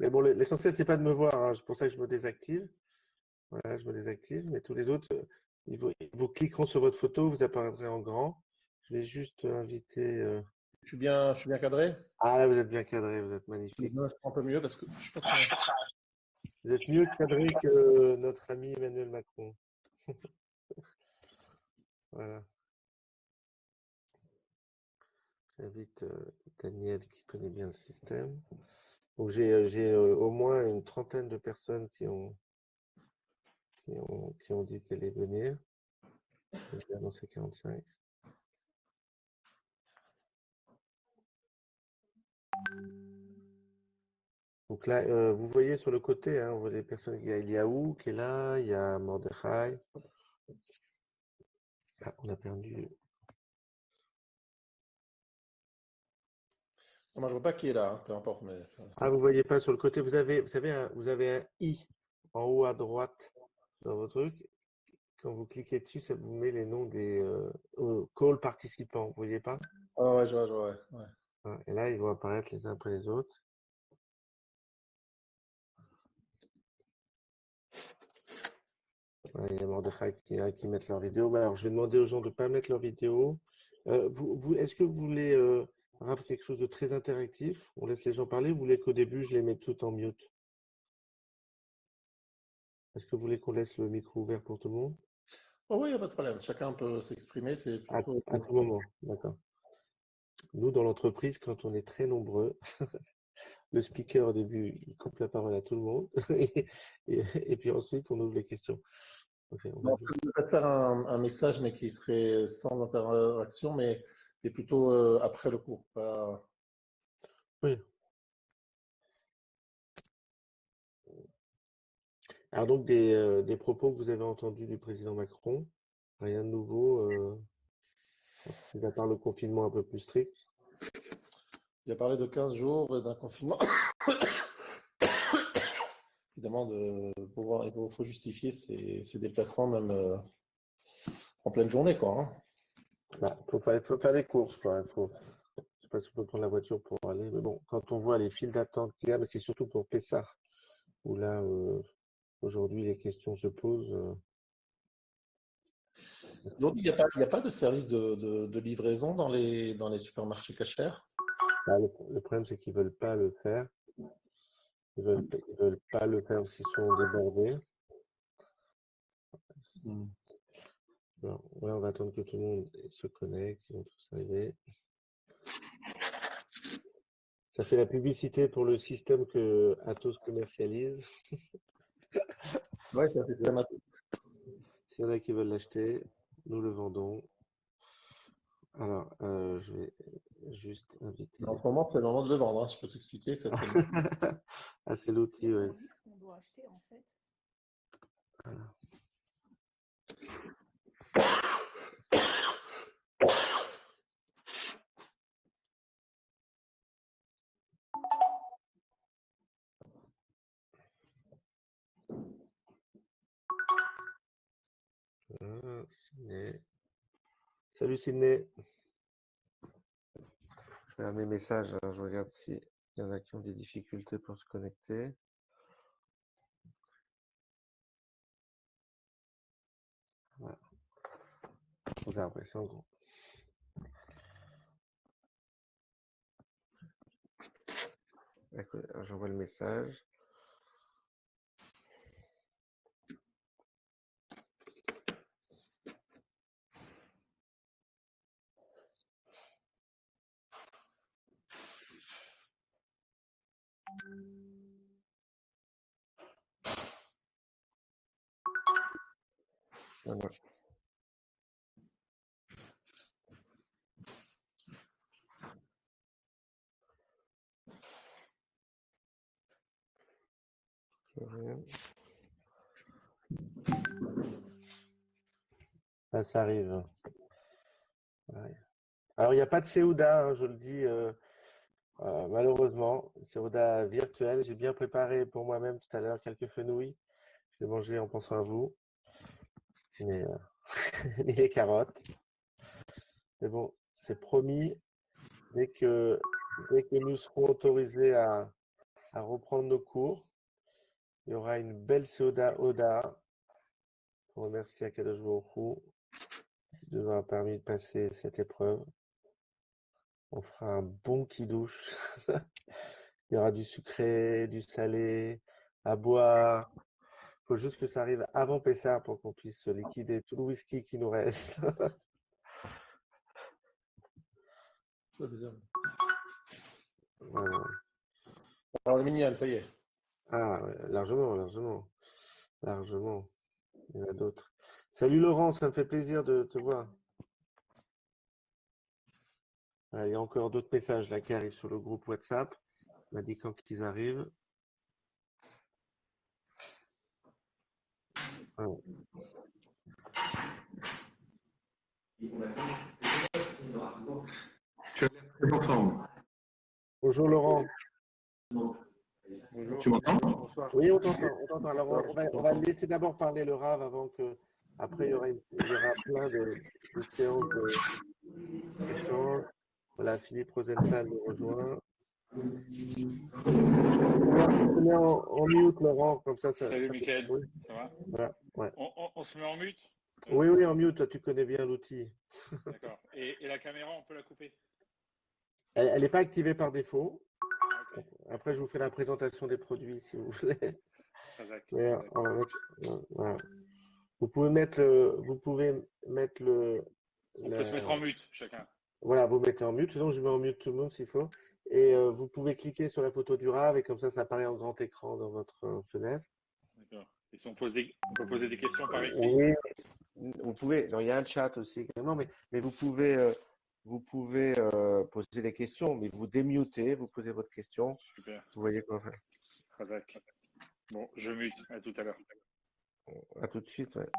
Mais bon, l'essentiel, c'est pas de me voir, hein. C'est pour ça que je me désactive. Voilà, je me désactive. Mais tous les autres, ils vous cliqueront sur votre photo, vous apparaîtrez en grand. Je vais juste inviter. Je suis bien cadré? Ah, là, vous êtes bien cadré, vous êtes magnifique. Je prends un peu mieux parce que je suis pas très... Vous êtes mieux cadré que notre ami Emmanuel Macron. Voilà. J'invite Daniel qui connaît bien le système. Donc j'ai au moins une trentaine de personnes qui ont dit qu'elles allaient venir. J'ai annoncé 45. Donc là, vous voyez sur le côté, hein, on voit les personnes. Il y a Eliaou qui est là, il y a Mordechai. Ah, on a perdu. Moi, je vois pas qui est là, hein, peu importe, mais... Ah, vous voyez pas sur le côté. Vous avez un i en haut à droite dans vos trucs. Quand vous cliquez dessus, ça vous met les noms des call participants. Vous voyez pas? Ah ouais, je vois, ouais. Ouais, et là, ils vont apparaître les uns après les autres. Ouais, il y a Mordechai qui mettent leur vidéo. Bah, alors, je vais demander aux gens de ne pas mettre leur vidéo. Est-ce que vous voulez Raph, quelque chose de très interactif? On laisse les gens parler. Vous voulez qu'au début, je les mette tout en mute? Est-ce que vous voulez qu'on laisse le micro ouvert pour tout le monde? Oh oui, il n'y a pas de problème. Chacun peut s'exprimer, c'est À, plutôt... à tout moment, d'accord. Nous, dans l'entreprise, quand on est très nombreux, le speaker au début, il coupe la parole à tout le monde. Et puis ensuite, on ouvre les questions. Ok, on va Non, juste... je vais faire un message, mais qui serait sans interaction, mais plutôt après le cours. Oui. Alors donc des propos que vous avez entendus du président Macron, rien de nouveau, mis à part le confinement un peu plus strict. Il a parlé de 15 jours et d'un confinement. Évidemment, il faut justifier ses déplacements, même en pleine journée, quoi. Hein. Bah, faut faire des courses, quoi. Je sais pas si on peut prendre la voiture pour aller, mais bon, quand on voit les files d'attente qu'il y a, mais c'est surtout pour Pessard, où là, aujourd'hui, les questions se posent. Aujourd'hui, il y a pas de service de livraison dans les supermarchés cachers. Bah, le problème, c'est qu'ils veulent pas le faire. Ils veulent pas le faire parce qu'ils sont débordés. Alors, ouais, on va attendre que tout le monde se connecte, ils vont tous arriver. Ça fait la publicité pour le système que Atos commercialise. Ouais, ça fait très S'il y en a qui veulent l'acheter, nous le vendons. Alors, je vais juste inviter. En ce moment, c'est le moment de le vendre. Hein. Je peux t'expliquer. Ah, c'est l'outil, ouais. Voilà. Sydney. Salut Sydney. Je regarde mes messages, alors je regarde s'il y en a qui ont des difficultés pour se connecter. Voilà. Vous avez l'impression gros. J'envoie le message. Voilà. Ah, ça arrive. Ouais. Alors, il n'y a pas de Seouda, hein, je le dis malheureusement. Seouda virtuel. J'ai bien préparé pour moi-même tout à l'heure quelques fenouilles. Je vais manger en pensant à vous. Mais ni les carottes. Mais bon, c'est promis. Dès que nous serons autorisés à reprendre nos cours. Il y aura une belle Seuda Oda pour remercier Akadosh Baruch Hu de nous avoir permis de passer cette épreuve. On fera un bon kidouche. Il y aura du sucré, du salé, à boire. Il faut juste que ça arrive avant Pessah pour qu'on puisse liquider tout le whisky qui nous reste. Voilà. Alors, les mignonnes, ça y est. Ah, ouais, largement, largement, largement. Il y en a d'autres. Salut Laurent, ça me fait plaisir de te voir. Ah, il y a encore d'autres messages là qui arrivent sur le groupe WhatsApp. On m'a dit quand ils arrivent. Voilà. Tu as l'air très en forme. Bonjour Laurent. Tu m'entends? Oui, on t'entend, on t'entend. Alors on va laisser d'abord parler le Rav avant que après il y aura plein de séances d'échanges. Voilà, Philippe Rosenthal nous rejoint. Je te mets en mute, Laurent, comme ça Salut fait Mickaël, bruit. ça va? Voilà, ouais. On se met en mute? Oui, oui, en mute, toi, tu connais bien l'outil. D'accord. Et la caméra, on peut la couper? Elle n'est pas activée par défaut. Ok, Après, je vous fais la présentation des produits si vous voulez. Razak. Mais on va mettre, voilà. Vous pouvez mettre On peut se mettre en mute, chacun. voilà, vous mettez en mute. Sinon, je mets en mute tout le monde s'il faut. Et vous pouvez cliquer sur la photo du Rav et comme ça apparaît en grand écran dans votre fenêtre. D'accord. Et si on peut poser des questions par écrit? Oui, vous pouvez. Alors, il y a un chat aussi également, mais vous pouvez poser des questions, mais vous démutez, vous posez votre question. Super, Vous voyez quoi faire. Razak. Bon, je mute. À tout à l'heure. À tout de suite. Ouais.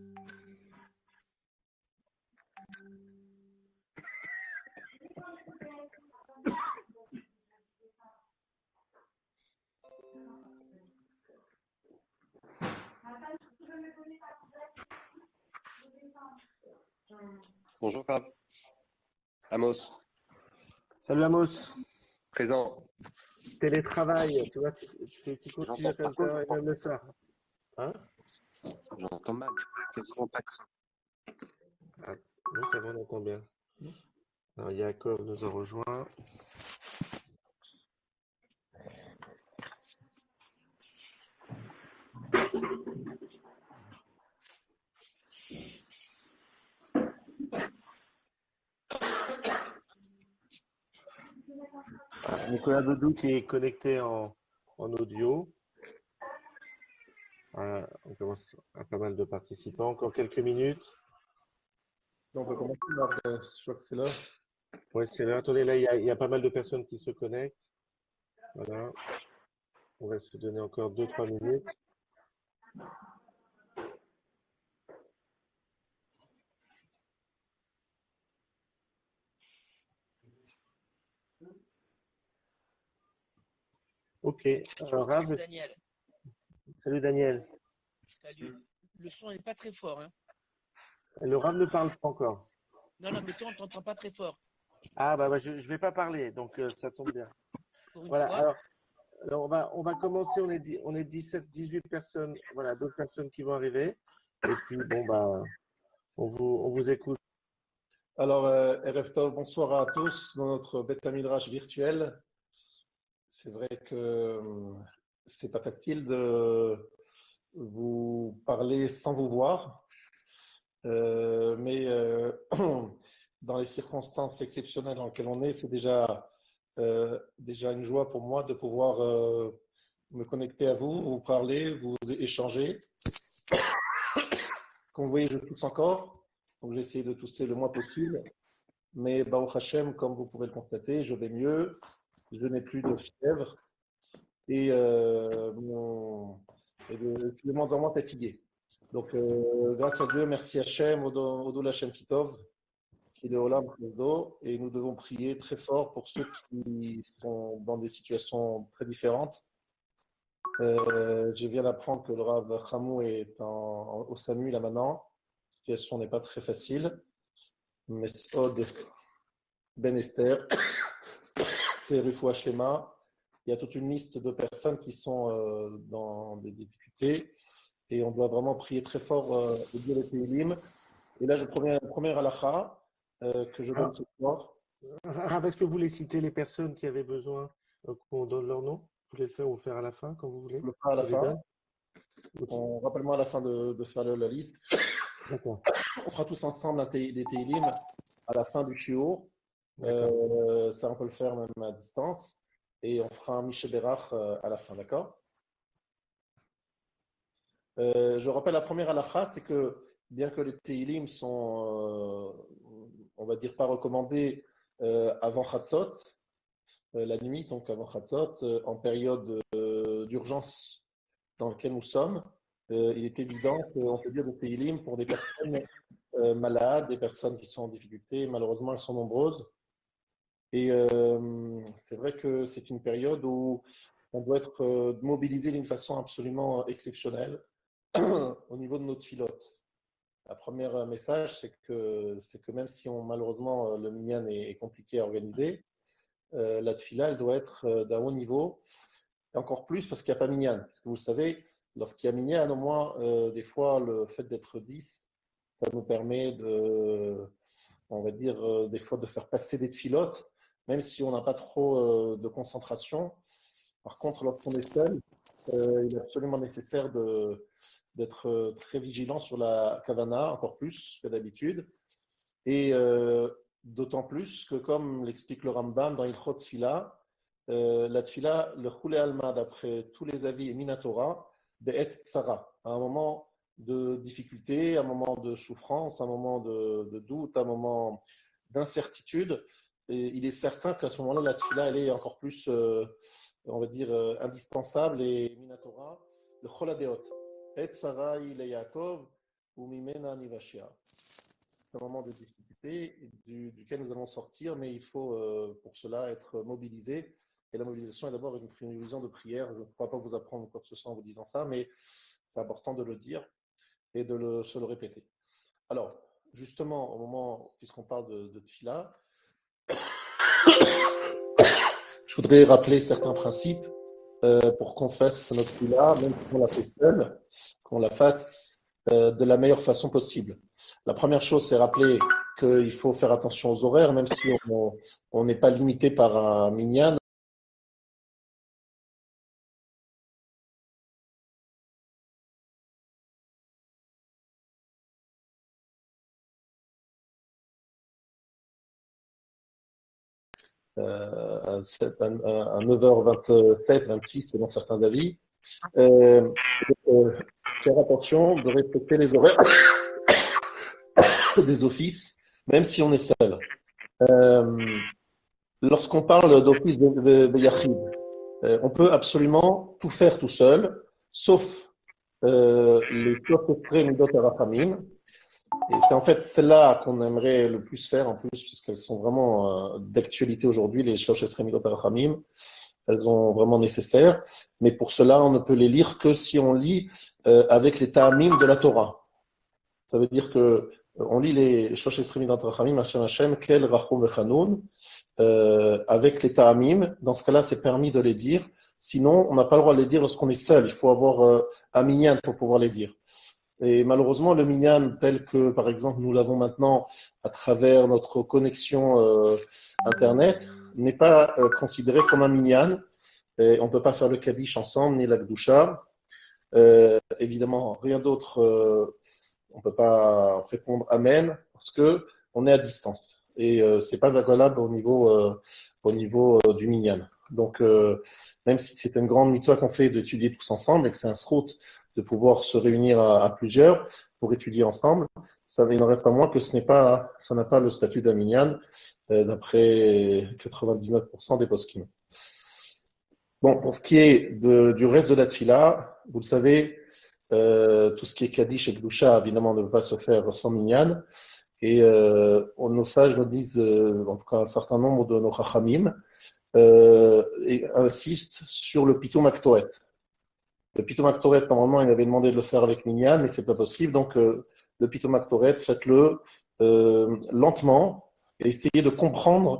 Bonjour Rav. Amos, Salut Amos. présent. Télétravail, tu vois, tu continues J'entends, à faire par contre, ça et même le soir. Hein? j'entends mal, il n'y a quasiment pas de son. Ah, oui, ça va, on entend bien. Alors, Yaakov nous a rejoint. Ah, Nicolas Bedou qui est connecté en audio. Voilà, on commence à pas mal de participants. Encore quelques minutes. Donc, on peut commencer. Je crois que c'est là. Ouais, c'est là. Attendez, là, il y a pas mal de personnes qui se connectent. Voilà. On va se donner encore 2-3 minutes. Ok. Rav, C'est Daniel. salut Daniel. Salut. Le son n'est pas très fort. Hein. Le Rav ne parle pas encore. Non, mais toi, on t'entend pas très fort. Ah, bah, je vais pas parler, donc ça tombe bien. Pour une Voilà. fois. Alors on va commencer. On est 17, 18 personnes. Voilà, d'autres personnes qui vont arriver. Et puis, bon, bah, on vous écoute. Alors, Erev Tov, bonsoir à tous dans notre Beth Midrash virtuel. C'est vrai que c'est pas facile de vous parler sans vous voir, mais dans les circonstances exceptionnelles dans lesquelles on est, c'est déjà une joie pour moi de pouvoir me connecter à vous, vous parler, vous échanger. Comme vous voyez, je tousse encore, donc j'essaie de tousser le moins possible. Mais Baruch Hashem, comme vous pouvez le constater, je vais mieux, je n'ai plus de fièvre et, et je suis de moins en moins fatigué. Donc, grâce à Dieu, merci Hashem, Odol Hashem Kitov, qui est le Olam Knesdo, et nous devons prier très fort pour ceux qui sont dans des situations très différentes. Je viens d'apprendre que le Rav Hamou est au SAMU là maintenant. La situation n'est pas très facile, mais Od Ben Esther, et Rufou Hashlema, il y a toute une liste de personnes qui sont dans des difficultés et on doit vraiment prier très fort de dire les Tehillim. Et là, je prends la première halakha que je donne Ah, ce soir. Rav, est-ce que vous voulez citer les personnes qui avaient besoin qu'on donne leur nom? Vous voulez le faire ou le faire à la fin, quand vous voulez? Je le ferai à la Je les fin. donne? Ok, Rappelle-moi à la fin de faire la liste. d'accord, On fera tous ensemble des Tehillim à la fin du shiur. d'accord. Ça, on peut le faire même à distance. Et on fera un Mishéberach à la fin, d'accord? Je rappelle la première halakha, c'est que bien que les Tehillim sont, on va dire, pas recommandés avant Chatzot, la nuit, donc avant Chatzot, en période d'urgence dans laquelle nous sommes, il est évident qu'on peut dire des Tehillim pour des personnes malades, des personnes qui sont en difficulté. Malheureusement, elles sont nombreuses. Et c'est vrai que c'est une période où on doit être mobilisé d'une façon absolument exceptionnelle au niveau de notre filote. La première message, c'est que même si malheureusement le minyan est compliqué à organiser, la tfila, elle doit être d'un haut niveau, et encore plus parce qu'il n'y a pas minyan. Parce que vous le savez, lorsqu'il y a minyan, au moins, des fois, le fait d'être 10, ça nous permet on va dire, des fois de faire passer des tfilotes, même si on n'a pas trop de concentration. Par contre, lorsqu'on est seul, il est absolument nécessaire d'être très vigilant sur la kavana, encore plus que d'habitude. Et d'autant plus que, comme l'explique le Rambam dans Ilchot Tfila, la Tfila, le Choulé Alma, d'après tous les avis, est Minatora, Be'et Tsara, à un moment de difficulté, un moment de souffrance, un moment de doute, un moment d'incertitude. Et il est certain qu'à ce moment-là, la Tfila, elle est encore plus, on va dire, indispensable et Minatora, le Choladeot. Et Tsara, il est Yaakov, ou Mimena Nivashia. C'est un moment de difficulté duquel nous allons sortir, mais il faut pour cela être mobilisé. Et la mobilisation est d'abord une vision de prière. Je ne crois pas vous apprendre quoi que ce soit en vous disant ça, mais c'est important de le dire et se le répéter. Alors, justement, au moment, puisqu'on parle de Tfila, je voudrais rappeler certains principes pour qu'on fasse notre Tfila, même si on la fait seule, qu'on la fasse de la meilleure façon possible. La première chose, c'est rappeler qu'il faut faire attention aux horaires, même si on n'est pas limité par un minyan. À 9h27, 26 selon certains avis. Faire attention de respecter les horaires des offices, même si on est seul. Lorsqu'on parle d'office de Yachid, on peut absolument tout faire tout seul, sauf les Tofetre Midot Arachamim. Et c'est en fait celle-là qu'on aimerait le plus faire en plus, puisqu'elles sont vraiment d'actualité aujourd'hui, les Shlosh Esrei Midot Arachamim. Elles sont vraiment nécessaires. Mais pour cela, on ne peut les lire que si on lit avec les ta'amim de la Torah. Ça veut dire que on lit les Shlosh Esrei Midot Arachamim, Hashem Hashem, Kel Rachum Vechanun, avec les ta'amim. Dans ce cas-là, c'est permis de les dire. Sinon, on n'a pas le droit de les dire lorsqu'on est seul. Il faut avoir un minyan pour pouvoir les dire. Et malheureusement, le minyan, tel que, par exemple, nous l'avons maintenant à travers notre connexion Internet, n'est pas considéré comme un minyan. Et on ne peut pas faire le kaddish ensemble, ni la gdusha. Évidemment, rien d'autre. On ne peut pas répondre amen parce que on est à distance. Et c'est pas valable au niveau du minyan. Donc, même si c'est une grande mitzvah qu'on fait d'étudier tous ensemble et que c'est un srout de pouvoir se réunir à plusieurs pour étudier ensemble, ça il n'en reste pas moins que ça n'a pas le statut d'un minyan d'après 99% des poskim. Bon, pour ce qui est du reste de la tfila, vous le savez, tout ce qui est kaddish et gdusha, évidemment, ne peut pas se faire sans minyan. Et nos sages nous disent, en tout cas un certain nombre de nos chachamim, et insistent sur le pitoum aktoret. Le pitoum aktoret, normalement, il avait demandé de le faire avec minyan, mais c'est pas possible. Donc, le pitoum aktoret, faites-le lentement et essayez de comprendre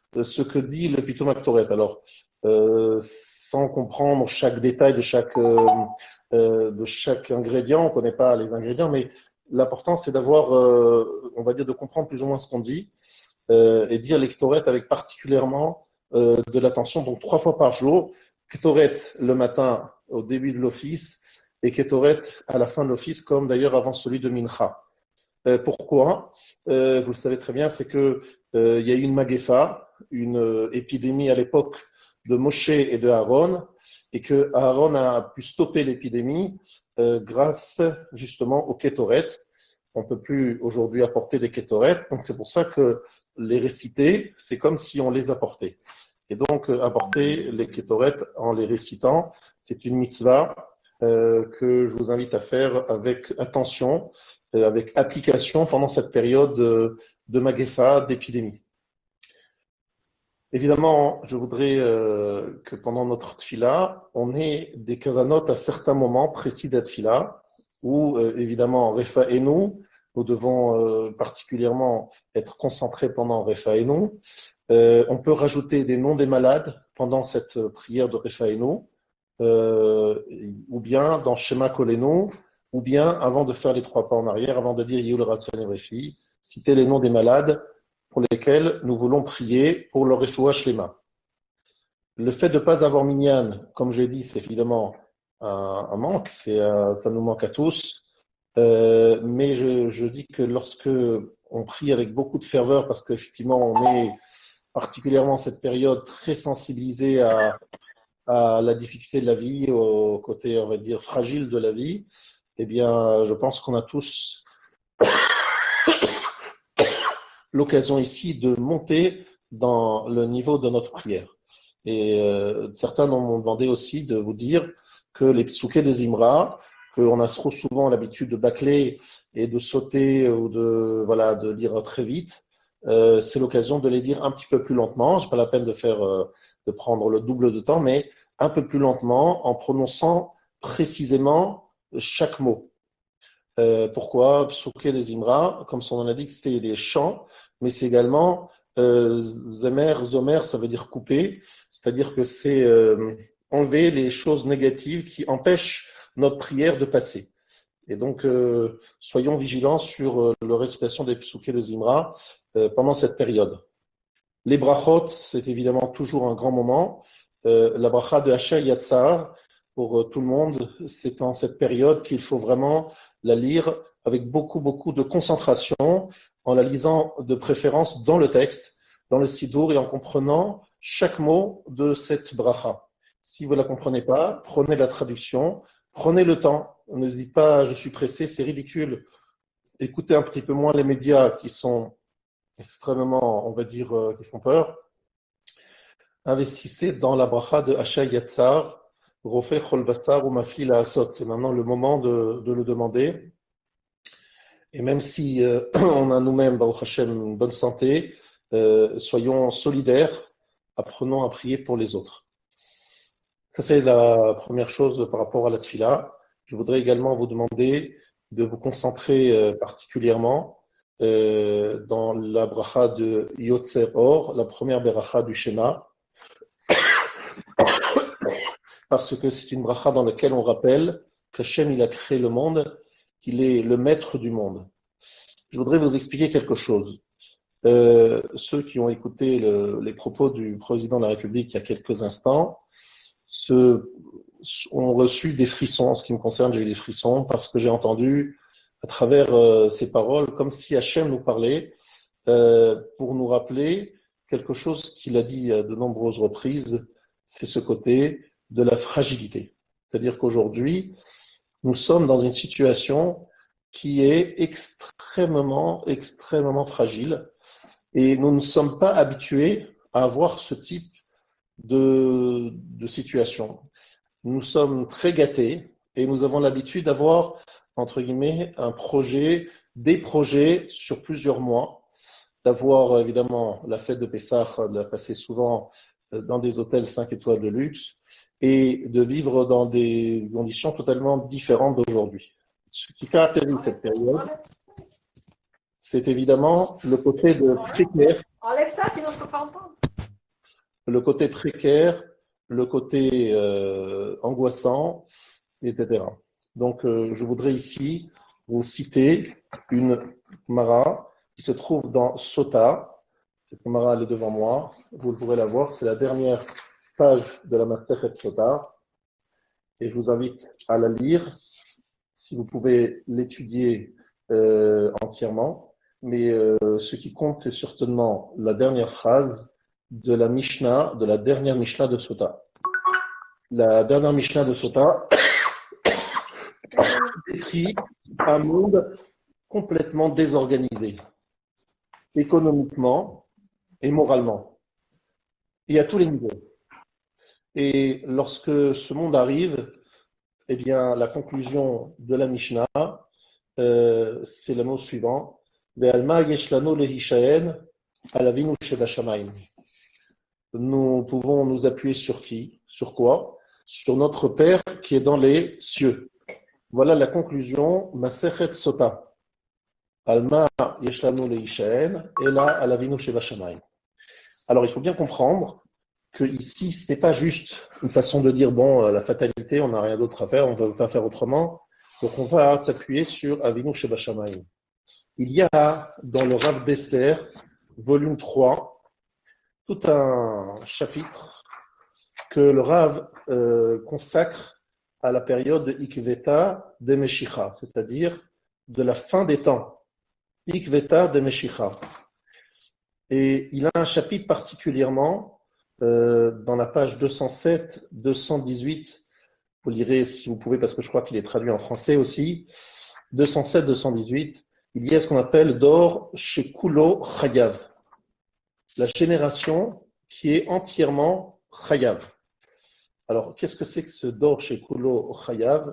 ce que dit le Pitoum Aktoret. Alors, sans comprendre chaque détail de chaque ingrédient, on ne connaît pas les ingrédients, mais l'important c'est d'avoir, on va dire, de comprendre plus ou moins ce qu'on dit et dire les Ketoret avec particulièrement de l'attention. Donc 3 fois par jour, Ketoret le matin au début de l'office et Ketoret à la fin de l'office, comme d'ailleurs avant celui de Mincha. Pourquoi vous le savez très bien, c'est que il y a eu une maguefa, une épidémie à l'époque de Moshe et de Aaron, et que Aaron a pu stopper l'épidémie grâce justement au Ketoret. On ne peut plus aujourd'hui apporter des Ketoret, donc c'est pour ça que les réciter, c'est comme si on les apportait. Et donc apporter les Ketoret en les récitant, c'est une mitzvah que je vous invite à faire avec attention, avec application pendant cette période de maguefa, d'épidémie. Évidemment, je voudrais que pendant notre tfila, on ait des kavanot à certains moments précis de la tfila, où évidemment, Refa et nous devons particulièrement être concentrés pendant Refa et nous. On peut rajouter des noms des malades pendant cette prière de Refa et nous, ou bien dans Shema Kolenu, ou bien avant de faire les 3 pas en arrière, avant de dire Yehul Ratzon Refi, citer les noms des malades pour lesquels nous voulons prier pour leur refoua shlema. Le fait de ne pas avoir minyan, comme j'ai dit, c'est évidemment un manque, ça nous manque à tous. Mais je dis que lorsque on prie avec beaucoup de ferveur, parce qu'effectivement on est particulièrement cette période très sensibilisée à la difficulté de la vie, au côté, on va dire, fragile de la vie, eh bien, je pense qu'on a tous l'occasion ici de monter dans le niveau de notre prière. Et certains m'ont demandé aussi de vous dire que les psoukés des Imra, qu'on a trop souvent l'habitude de bâcler et de sauter ou de lire très vite, c'est l'occasion de les dire un petit peu plus lentement. C'est pas la peine de prendre le double de temps, mais un peu plus lentement en prononçant précisément chaque mot. Pourquoi Psouké des Imra, comme son nom l'indique, c'est des chants, mais c'est également Zomer, ça veut dire couper, c'est-à-dire que c'est enlever les choses négatives qui empêchent notre prière de passer. Et donc, soyons vigilants sur la récitation des Psouké des Imra pendant cette période. Les brachot, c'est évidemment toujours un grand moment. La bracha de Hacha Yatsar, pour tout le monde, c'est en cette période qu'il faut vraiment la lire avec beaucoup de concentration, en la lisant de préférence dans le texte, dans le sidour et en comprenant chaque mot de cette bracha. Si vous ne la comprenez pas, prenez la traduction, prenez le temps. Ne dites pas je suis pressé, c'est ridicule. Écoutez un petit peu moins les médias qui sont extrêmement, on va dire, qui font peur. Investissez dans la bracha de Hacha Yatsar, Rofeh Chol Basar ou Mafli La Asot. C'est maintenant le moment de le demander. Et même si on a nous-mêmes, Baruch Hashem, une bonne santé, soyons solidaires, apprenons à prier pour les autres. Ça, c'est la première chose par rapport à la tfila. Je voudrais également vous demander de vous concentrer particulièrement dans la bracha de Yotzer Or, la première bracha du Shema, parce que c'est une bracha dans laquelle on rappelle qu'Hachem, il a créé le monde, qu'il est le maître du monde. Je voudrais vous expliquer quelque chose. Ceux qui ont écouté les propos du président de la République il y a quelques instants ont reçu des frissons. En ce qui me concerne, j'ai eu des frissons parce que j'ai entendu à travers ces paroles comme si Hachem nous parlait pour nous rappeler quelque chose qu'il a dit à de nombreuses reprises, c'est ce côté de la fragilité. C'est-à-dire qu'aujourd'hui, nous sommes dans une situation qui est extrêmement fragile et nous ne sommes pas habitués à avoir ce type de situation. Nous sommes très gâtés et nous avons l'habitude d'avoir, entre guillemets, des projets sur plusieurs mois, d'avoir évidemment la fête de Pessah, de la passer souvent dans des hôtels 5 étoiles de luxe et de vivre dans des conditions totalement différentes d'aujourd'hui. Ce qui caractérise cette période, c'est évidemment le côté de très clair. Enlève ça, sinon je ne peux pas entendre. le côté précaire, le côté angoissant, etc. Donc, je voudrais ici vous citer une Mara qui se trouve dans Sota. Cette Mara, elle est devant moi. Vous pourrez la voir. C'est la dernière page de la Masechet Sota. Et je vous invite à la lire, si vous pouvez l'étudier entièrement. Mais ce qui compte, c'est certainement la dernière phrase de la Mishnah, de la dernière Mishnah de Sota. La dernière Mishnah de Sota décrit un monde complètement désorganisé, économiquement et moralement, et à tous les niveaux. Et lorsque ce monde arrive, eh bien, la conclusion de la Mishnah, c'est le mot suivant: Ve'alma yeshlanu lehishaen alavinu shebashamayim. Nous pouvons nous appuyer sur qui? Sur quoi? Sur notre Père qui est dans les cieux. Voilà la conclusion Masechet Sota. Alma yeshlanu lehishaen ela alavinu shebashamayim. Alors, il faut bien comprendre que ici, ce n'est pas juste une façon de dire, bon, la fatalité, on n'a rien d'autre à faire, on ne va pas faire autrement, donc on va s'appuyer sur Avinu Shebashamayim. Il y a dans le Rav Dessler, volume 3, tout un chapitre que le Rav consacre à la période de Ikveta de Meshicha, c'est-à-dire de la fin des temps. Ikveta de Meshicha. Et il a un chapitre particulièrement dans la page 207, 218, vous lirez si vous pouvez parce que je crois qu'il est traduit en français aussi, 207, 218, il y a ce qu'on appelle Dor Shekulo Chayav, la génération qui est entièrement Chayav. Alors, qu'est-ce que c'est que ce Dor Shekulo Chayav?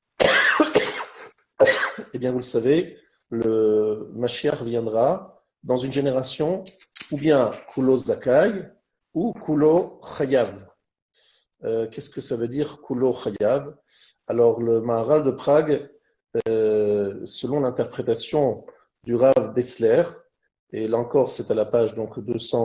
Eh bien, vous le savez, le Mashiach viendra dans une génération ou bien Kulo Zakai, ou Kulo Chayav. Qu'est-ce que ça veut dire Kulo Chayav? Alors, le Maharal de Prague, selon l'interprétation du Rav Dessler, et là encore c'est à la page donc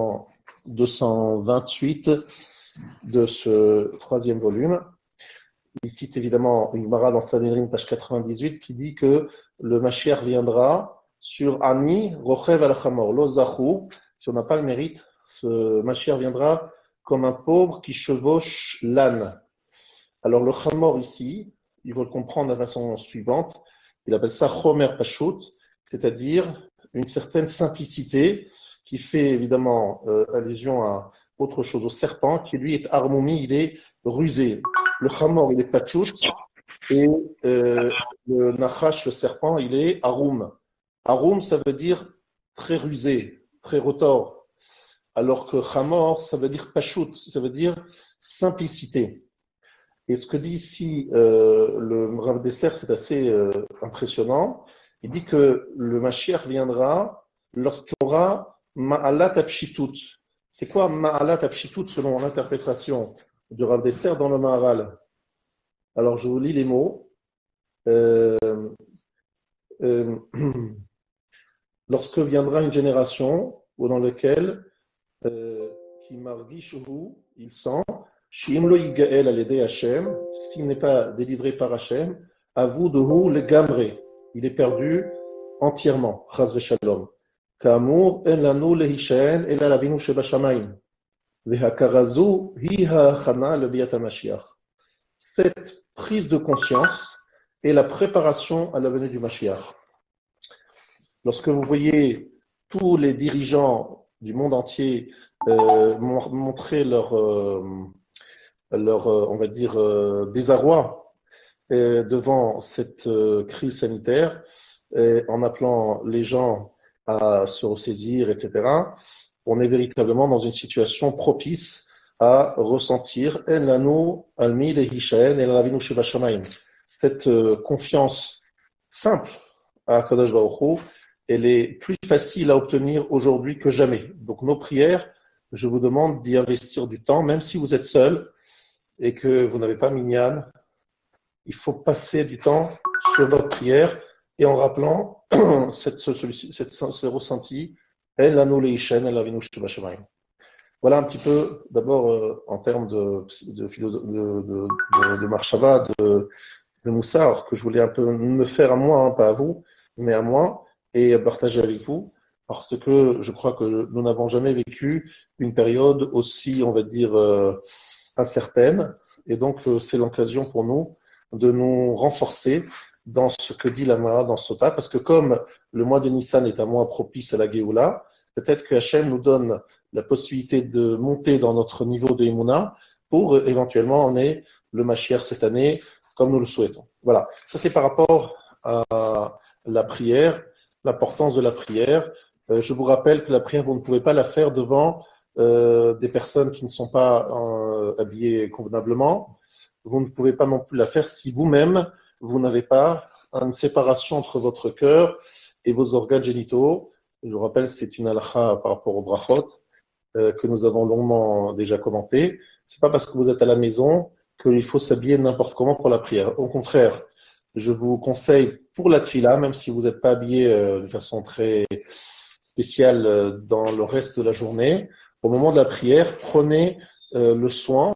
228 de ce troisième volume, il cite évidemment une Gemara dans Sanhedrin, page 98, qui dit que le Mashiach viendra sur Ani Rochev al-Chamor, lo Zachou, si on n'a pas le mérite, ce Mashiach viendra comme un pauvre qui chevauche l'âne. Alors le Chamor ici, il faut le comprendre de la façon suivante, il appelle ça Chomer Pashut, c'est-à-dire une certaine simplicité qui fait évidemment allusion à autre chose, au serpent, qui lui est Armoumi, il est rusé. Le Chamor, il est Pashut, et le Nachash, le serpent, il est Arum. Arum, ça veut dire très rusé, très retors. Alors que Chamor, ça veut dire Pashut, ça veut dire simplicité. Et ce que dit ici le Rav Dessler, c'est assez impressionnant. Il dit que le Mashiach viendra lorsqu'il y aura Ma'alat Apshitut. C'est quoi Ma'alat Apshitut selon l'interprétation du Rav Dessler dans le Maharal? Alors je vous lis les mots. Lorsque viendra une génération dans laquelle qui margishuhu, il sent, Shim lo yigael al-yedei Hashem, s'il n'est pas délivré par Hashem, avuduhu le gamre, il est perdu entièrement, chas v'shalom. Ka'amur en lanu lehishaen ela lavinu shebashamayim, v'hakarazu hi ha'achana lebiat HaMashiach. Cette prise de conscience est la préparation à la venue du Mashiach. Lorsque vous voyez tous les dirigeants du monde entier montrer leur on va dire, désarroi devant cette crise sanitaire, en appelant les gens à se ressaisir, etc., on est véritablement dans une situation propice à ressentir cette confiance simple à Kadosh Baruch Hu. Elle est plus facile à obtenir aujourd'hui que jamais. Donc nos prières, je vous demande d'y investir du temps, même si vous êtes seul et que vous n'avez pas minyan. Il faut passer du temps sur votre prière et en rappelant ce ressenti. Voilà un petit peu, d'abord, en termes de marshava, de moussard, que je voulais un peu me faire à moi, hein, pas à vous, mais à moi, et partager avec vous, parce que je crois que nous n'avons jamais vécu une période aussi, on va dire, incertaine, et donc c'est l'occasion pour nous de nous renforcer dans ce que dit l'Amara dans Sota, parce que comme le mois de Nissan est un mois propice à la Géoula, peut-être que Hachem nous donne la possibilité de monter dans notre niveau de Emouna pour éventuellement emmener le Mashiach cette année, comme nous le souhaitons. Voilà, ça c'est par rapport à la prière, l'importance de la prière. Je vous rappelle que la prière, vous ne pouvez pas la faire devant des personnes qui ne sont pas habillées convenablement. Vous ne pouvez pas non plus la faire si vous-même, vous n'avez pas une séparation entre votre cœur et vos organes génitaux. Je vous rappelle, c'est une halakha par rapport au brachot que nous avons longuement déjà commenté. C'est pas parce que vous êtes à la maison qu'il faut s'habiller n'importe comment pour la prière. Au contraire, je vous conseille pour la tfila, même si vous n'êtes pas habillé de façon très spéciale dans le reste de la journée, au moment de la prière, prenez le soin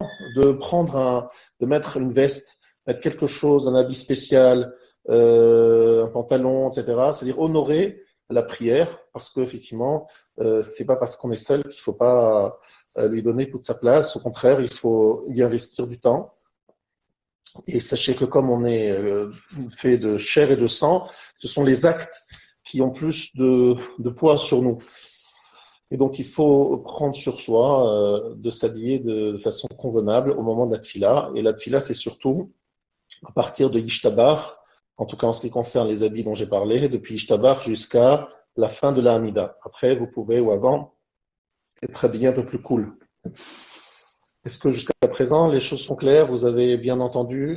de mettre une veste, mettre quelque chose, un habit spécial, un pantalon, etc. C'est-à-dire honorer la prière, parce qu'effectivement, c'est pas parce qu'on est seul qu'il faut pas lui donner toute sa place. Au contraire, il faut y investir du temps. Et sachez que comme on est fait de chair et de sang, ce sont les actes qui ont plus de poids sur nous. Et donc, il faut prendre sur soi de s'habiller de façon convenable au moment de la tfila. Et la tfila, c'est surtout à partir de Yishtabar, en tout cas en ce qui concerne les habits dont j'ai parlé, depuis Yishtabar jusqu'à la fin de la Hamida. Après, vous pouvez, ou avant, être habillé un peu plus cool. Est-ce que jusqu'à présent, les choses sont claires? Vous avez bien entendu?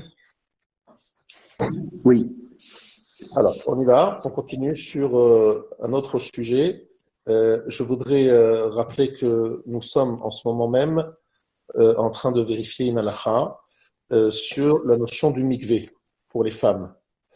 Oui. Alors, on y va. On continue sur un autre sujet. Je voudrais rappeler que nous sommes en ce moment même en train de vérifier une halakha sur la notion du mikvé pour les femmes.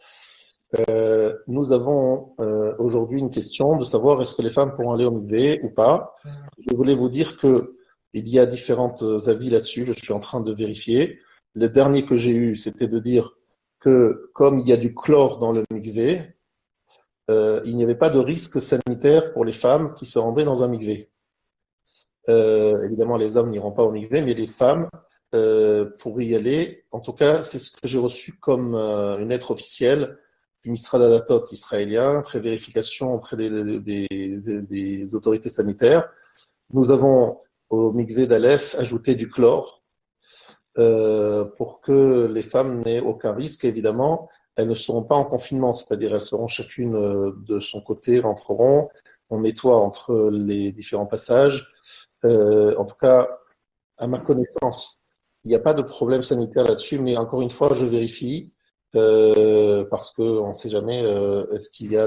Nous avons aujourd'hui une question de savoir est-ce que les femmes pourront aller au mikvé ou pas. Je voulais vous dire que il y a différents avis là-dessus. Je suis en train de vérifier. Le dernier que j'ai eu, c'était de dire que comme il y a du chlore dans le mikvé, il n'y avait pas de risque sanitaire pour les femmes qui se rendraient dans un mikvé. Évidemment, les hommes n'iront pas au mikvé, mais les femmes pourraient y aller. En tout cas, c'est ce que j'ai reçu comme une lettre officielle du Misrad Hadatot israélien, après vérification auprès des autorités sanitaires. Nous avons au mikvé d'Aleph ajouté du chlore pour que les femmes n'aient aucun risque. Évidemment, elles ne seront pas en confinement, c'est-à-dire elles seront chacune de son côté, rentreront, on nettoie entre les différents passages. En tout cas, à ma connaissance, il n'y a pas de problème sanitaire là-dessus, mais encore une fois, je vérifie parce qu'on ne sait jamais est-ce qu'il y a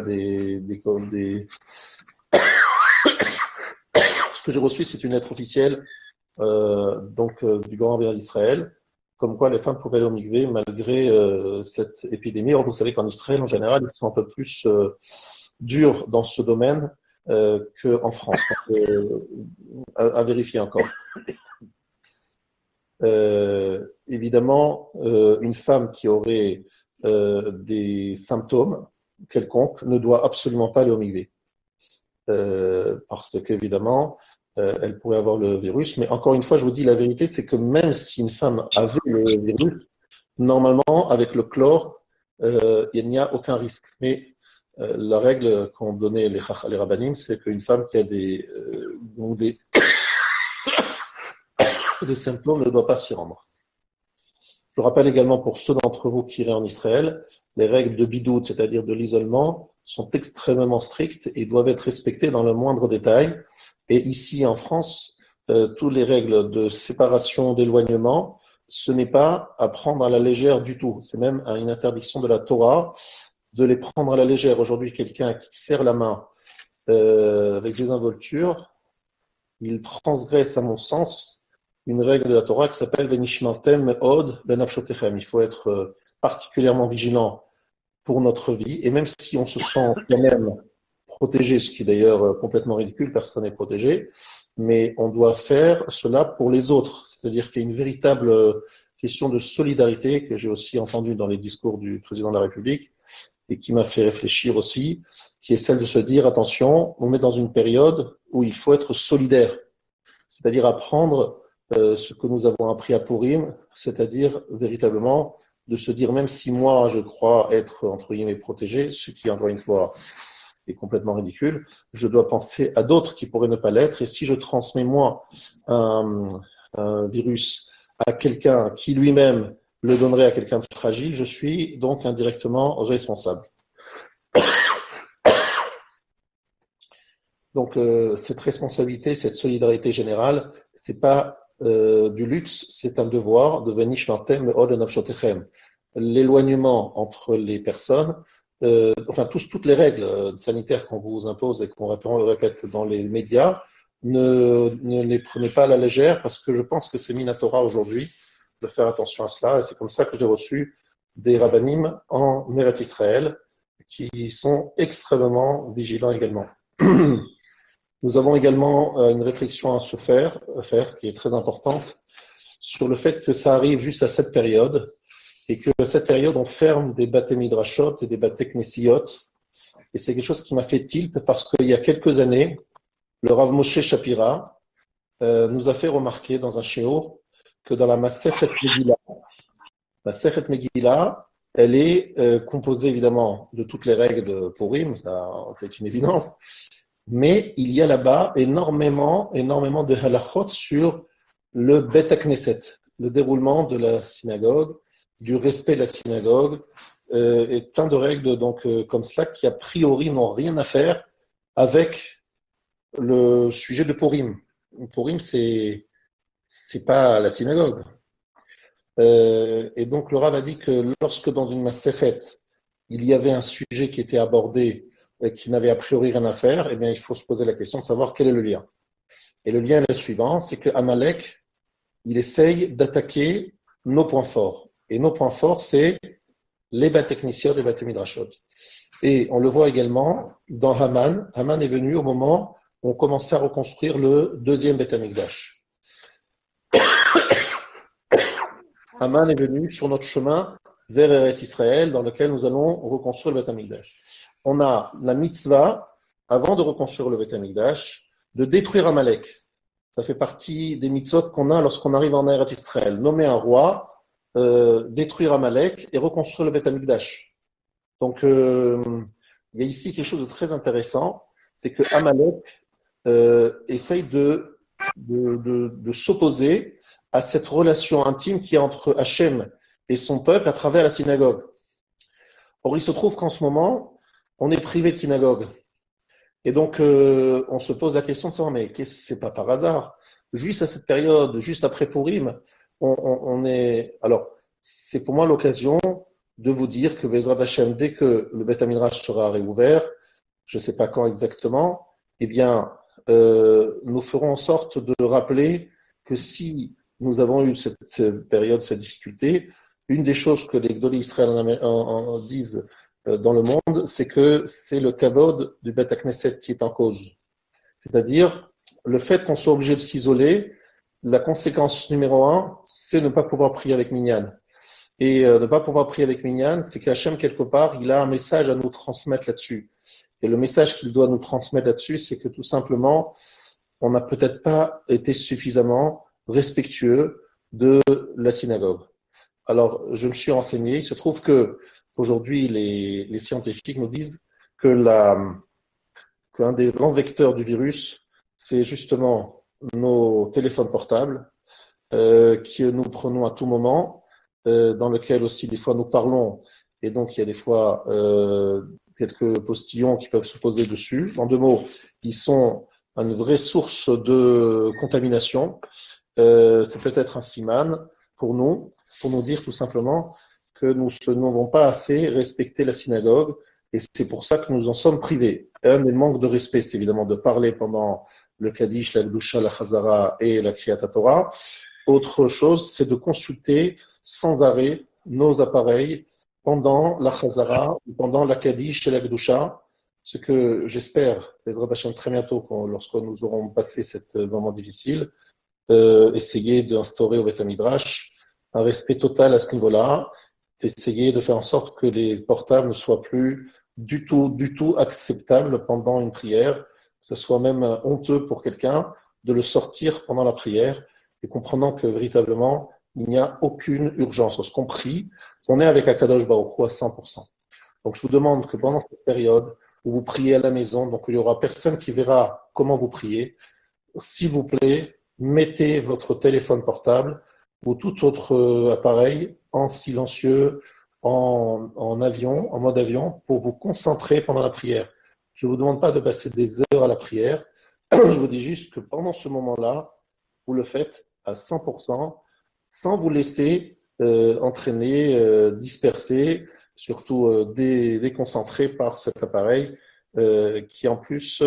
Ce que j'ai reçu, c'est une lettre officielle du Grand Rabbin d'Israël, comme quoi les femmes pouvaient aller au mikvé malgré cette épidémie. Or, vous savez qu'en Israël, en général, ils sont un peu plus durs dans ce domaine qu'en France. Donc, à vérifier encore. Évidemment, une femme qui aurait des symptômes quelconques ne doit absolument pas aller au mikvé. Parce qu'évidemment, elle pourrait avoir le virus. Mais encore une fois, je vous dis la vérité, c'est que même si une femme avait le virus, normalement, avec le chlore, il n'y a aucun risque. Mais la règle qu'ont donnée les rabbanim, c'est qu'une femme qui a des symptômes ne doit pas s'y rendre. Je rappelle également pour ceux d'entre vous qui iraient en Israël, les règles de bidoud, c'est-à-dire de l'isolement, sont extrêmement strictes et doivent être respectées dans le moindre détail. Et ici, en France, toutes les règles de séparation, d'éloignement, ce n'est pas à prendre à la légère du tout. C'est même une interdiction de la Torah de les prendre à la légère. Aujourd'hui, quelqu'un qui serre la main avec désinvolture, il transgresse, à mon sens, une règle de la Torah qui s'appelle Venishmartem Me'od Benafshotechem. Il faut être particulièrement vigilant pour notre vie, et même si on se sent quand même protéger, ce qui est d'ailleurs complètement ridicule, personne n'est protégé, mais on doit faire cela pour les autres. C'est-à-dire qu'il y a une véritable question de solidarité que j'ai aussi entendue dans les discours du président de la République et qui m'a fait réfléchir aussi, qui est celle de se dire, attention, on est dans une période où il faut être solidaire, c'est-à-dire apprendre ce que nous avons appris à Purim, c'est-à-dire véritablement de se dire, même si moi je crois être entre guillemets protégé, ce qui encore une fois est complètement ridicule, je dois penser à d'autres qui pourraient ne pas l'être, et si je transmets moi un virus à quelqu'un qui lui-même le donnerait à quelqu'un de fragile, je suis donc indirectement responsable. Donc cette responsabilité, cette solidarité générale, c'est pas du luxe, c'est un devoir de venish matem od nafshotechem. L'éloignement entre les personnes, toutes les règles sanitaires qu'on vous impose et qu'on répète dans les médias, ne les prenez pas à la légère, parce que je pense que c'est Minatora aujourd'hui de faire attention à cela, et c'est comme ça que j'ai reçu des rabbanim en Eretz Israël qui sont extrêmement vigilants également. Nous avons également une réflexion à faire qui est très importante sur le fait que ça arrive juste à cette période et que à cette période on ferme des baté midrashot et des baté knessiyot, et c'est quelque chose qui m'a fait tilt parce qu'il y a quelques années le Rav Moshe Shapira nous a fait remarquer dans un shiur que dans la Masechet Megillah, elle est composée évidemment de toutes les règles de Purim, ça, c'est une évidence, mais il y a là-bas énormément de halachot sur le Bet HaKnesset, le déroulement de la synagogue, du respect de la synagogue, et plein de règles donc comme cela qui a priori n'ont rien à faire avec le sujet de Purim. Purim, c'est pas la synagogue. Et donc le Rav a dit que lorsque dans une Masechet, il y avait un sujet qui était abordé et qui n'avait a priori rien à faire, eh bien il faut se poser la question de savoir quel est le lien. Et le lien est le suivant, c'est que Amalek, il essaye d'attaquer nos points forts. Et nos points forts, c'est les bateknisiot et les batemidrashot. Et on le voit également dans Haman. Haman est venu au moment où on commençait à reconstruire le deuxième Beth Amikdash. Haman est venu sur notre chemin vers Eretz Israël, dans lequel nous allons reconstruire le Beth Amikdash. On a la mitzvah, avant de reconstruire le Beth Amikdash, de détruire Amalek. Ça fait partie des mitzvot qu'on a lorsqu'on arrive en Eretz Israël. Nommer un roi, détruire Amalek et reconstruire le Beth Amikdash. Donc, il y a ici quelque chose de très intéressant, c'est que Amalek essaye de s'opposer à cette relation intime qui est entre Hachem et son peuple à travers la synagogue. Or, il se trouve qu'en ce moment, on est privé de synagogue. Et donc, on se pose la question de savoir, mais c'est pas par hasard. Juste à cette période, juste après Purim, on est... Alors, c'est pour moi l'occasion de vous dire que Bezrat Hashem, dès que le Beth Midrash sera réouvert, je ne sais pas quand exactement, eh bien, nous ferons en sorte de rappeler que si nous avons eu cette période, cette difficulté, une des choses que les Gdolei Israël en disent dans le monde, c'est que c'est le kavod du Beth HaKnesset qui est en cause. C'est-à-dire, le fait qu'on soit obligé de s'isoler, la conséquence numéro 1, c'est ne pas pouvoir prier avec Minyan. Et ne pas pouvoir prier avec Minyan, c'est qu'Hachem, quelque part, il a un message à nous transmettre là-dessus. Et le message qu'il doit nous transmettre là-dessus, c'est que tout simplement, on n'a peut-être pas été suffisamment respectueux de la synagogue. Alors, je me suis renseigné, il se trouve que aujourd'hui, les scientifiques nous disent que qu'un des grands vecteurs du virus, c'est justement nos téléphones portables que nous prenons à tout moment, dans lequel aussi des fois nous parlons, et donc il y a des fois quelques postillons qui peuvent se poser dessus. En deux mots, ils sont une vraie source de contamination. C'est peut-être un siman pour nous dire tout simplement que nous n'avons pas assez respecté la synagogue, et c'est pour ça que nous en sommes privés. Un des manques de respect, c'est évidemment de parler pendant le Kaddish, la Gdusha, la Chazara et la Kriyat Torah. Autre chose, c'est de consulter sans arrêt nos appareils pendant la Chazara, pendant la Kaddish et la Gdusha, ce que j'espère, Bezrat Hashem, très bientôt, lorsque nous aurons passé ce moment difficile, essayer d'instaurer au Beth Midrash un respect total à ce niveau-là, d'essayer de faire en sorte que les portables ne soient plus du tout acceptables pendant une prière, que ce soit même honteux pour quelqu'un de le sortir pendant la prière, et comprenant que véritablement, il n'y a aucune urgence. Lorsqu'on prie, on est avec Akadosh Baruch Hu à 100%. Donc je vous demande que pendant cette période où vous priez à la maison, donc il n'y aura personne qui verra comment vous priez, s'il vous plaît, mettez votre téléphone portable ou tout autre appareil en silencieux, en avion, en mode avion, pour vous concentrer pendant la prière. Je ne vous demande pas de passer des heures à la prière. Je vous dis juste que pendant ce moment-là, vous le faites à 100%, sans vous laisser entraîner, disperser, surtout déconcentré par cet appareil qui en plus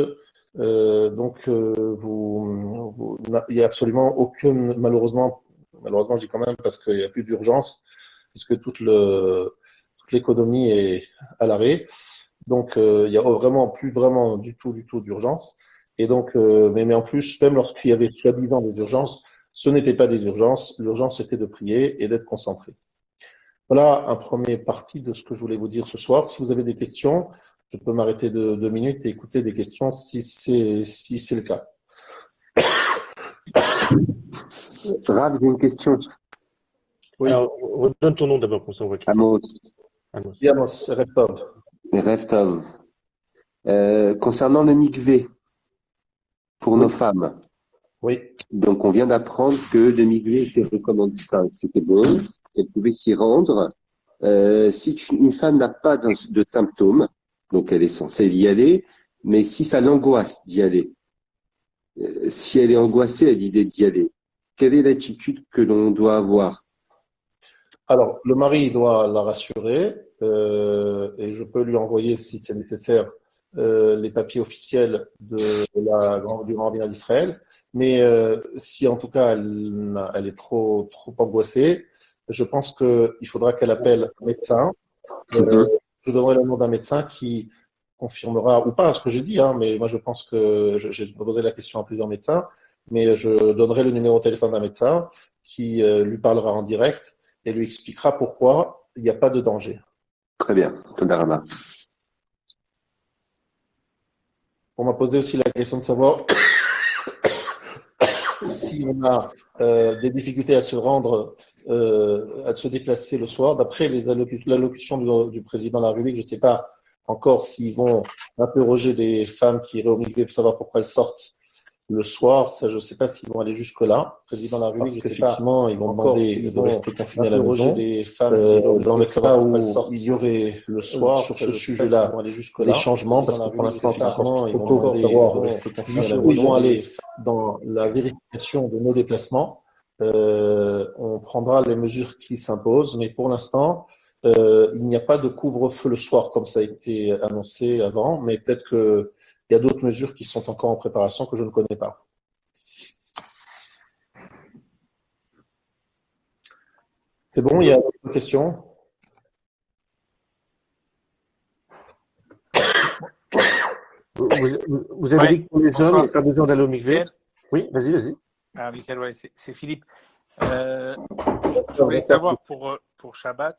il n'y a absolument aucune, malheureusement je dis quand même parce qu'il n'y a plus d'urgence, puisque toute l'économie est à l'arrêt. Donc il n'y a vraiment plus vraiment du tout d'urgence. Et donc, mais en plus, même lorsqu'il y avait soi-disant des urgences, ce n'était pas des urgences. L'urgence c'était de prier et d'être concentré. Voilà un premier parti de ce que je voulais vous dire ce soir. Si vous avez des questions, je peux m'arrêter de 2 minutes et écouter des questions si c'est le cas. Rav, j'ai une question. Oui. Alors, redonne ton nom d'abord pour ça, on voit qui c'est. Amos. Amos, Erev Tov. Erev Tov. Concernant le mikvé pour nos femmes. Oui. Donc, on vient d'apprendre que le mikvé était recommandé, enfin, c'était bon, qu'elle pouvait s'y rendre. Si une femme n'a pas de symptômes, donc elle est censée y aller, mais si ça l'angoisse d'y aller, si elle est angoissée à l'idée d'y aller, quelle est l'attitude que l'on doit avoir? Alors, le mari doit la rassurer et je peux lui envoyer, si c'est nécessaire, les papiers officiels du Grand Rabbinat d'Israël. Mais si en tout cas elle est trop angoissée, je pense qu'il faudra qu'elle appelle un médecin. Je donnerai le nom d'un médecin qui confirmera ou pas ce que j'ai dit, hein, mais moi je pense que j'ai posé la question à plusieurs médecins, mais je donnerai le numéro de téléphone d'un médecin qui lui parlera en direct et lui expliquera pourquoi il n'y a pas de danger. Très bien, Todarama. On m'a posé aussi la question de savoir si on a des difficultés à se rendre, à se déplacer le soir. D'après l'allocution du président de la République, je ne sais pas encore s'ils vont interroger des femmes qui iraient au mikvé pour savoir pourquoi elles sortent le soir. Ça, je ne sais pas s'ils vont aller jusque-là. Le président de la République, qu'effectivement, ils vont demander de rester confinés à la maison. Des femmes dans le cas où il y aurait le soir, sur ce sujet-là, des changements, parce que pour l'instant, c'est encore trop tôt pour savoir jusqu'où ils vont aller dans la vérification de nos déplacements. On prendra les mesures qui s'imposent, mais pour l'instant, il n'y a pas de couvre-feu le soir comme ça a été annoncé avant, mais peut-être qu'il y a d'autres mesures qui sont encore en préparation que je ne connais pas. C'est bon, il y a d'autres questions? Vous avez dit que pour les hommes, il n'y a pas besoin d'aller au mikvé. Oui, vas-y. Ah, Michael, ouais, c'est Philippe. Je voulais savoir pour Shabbat,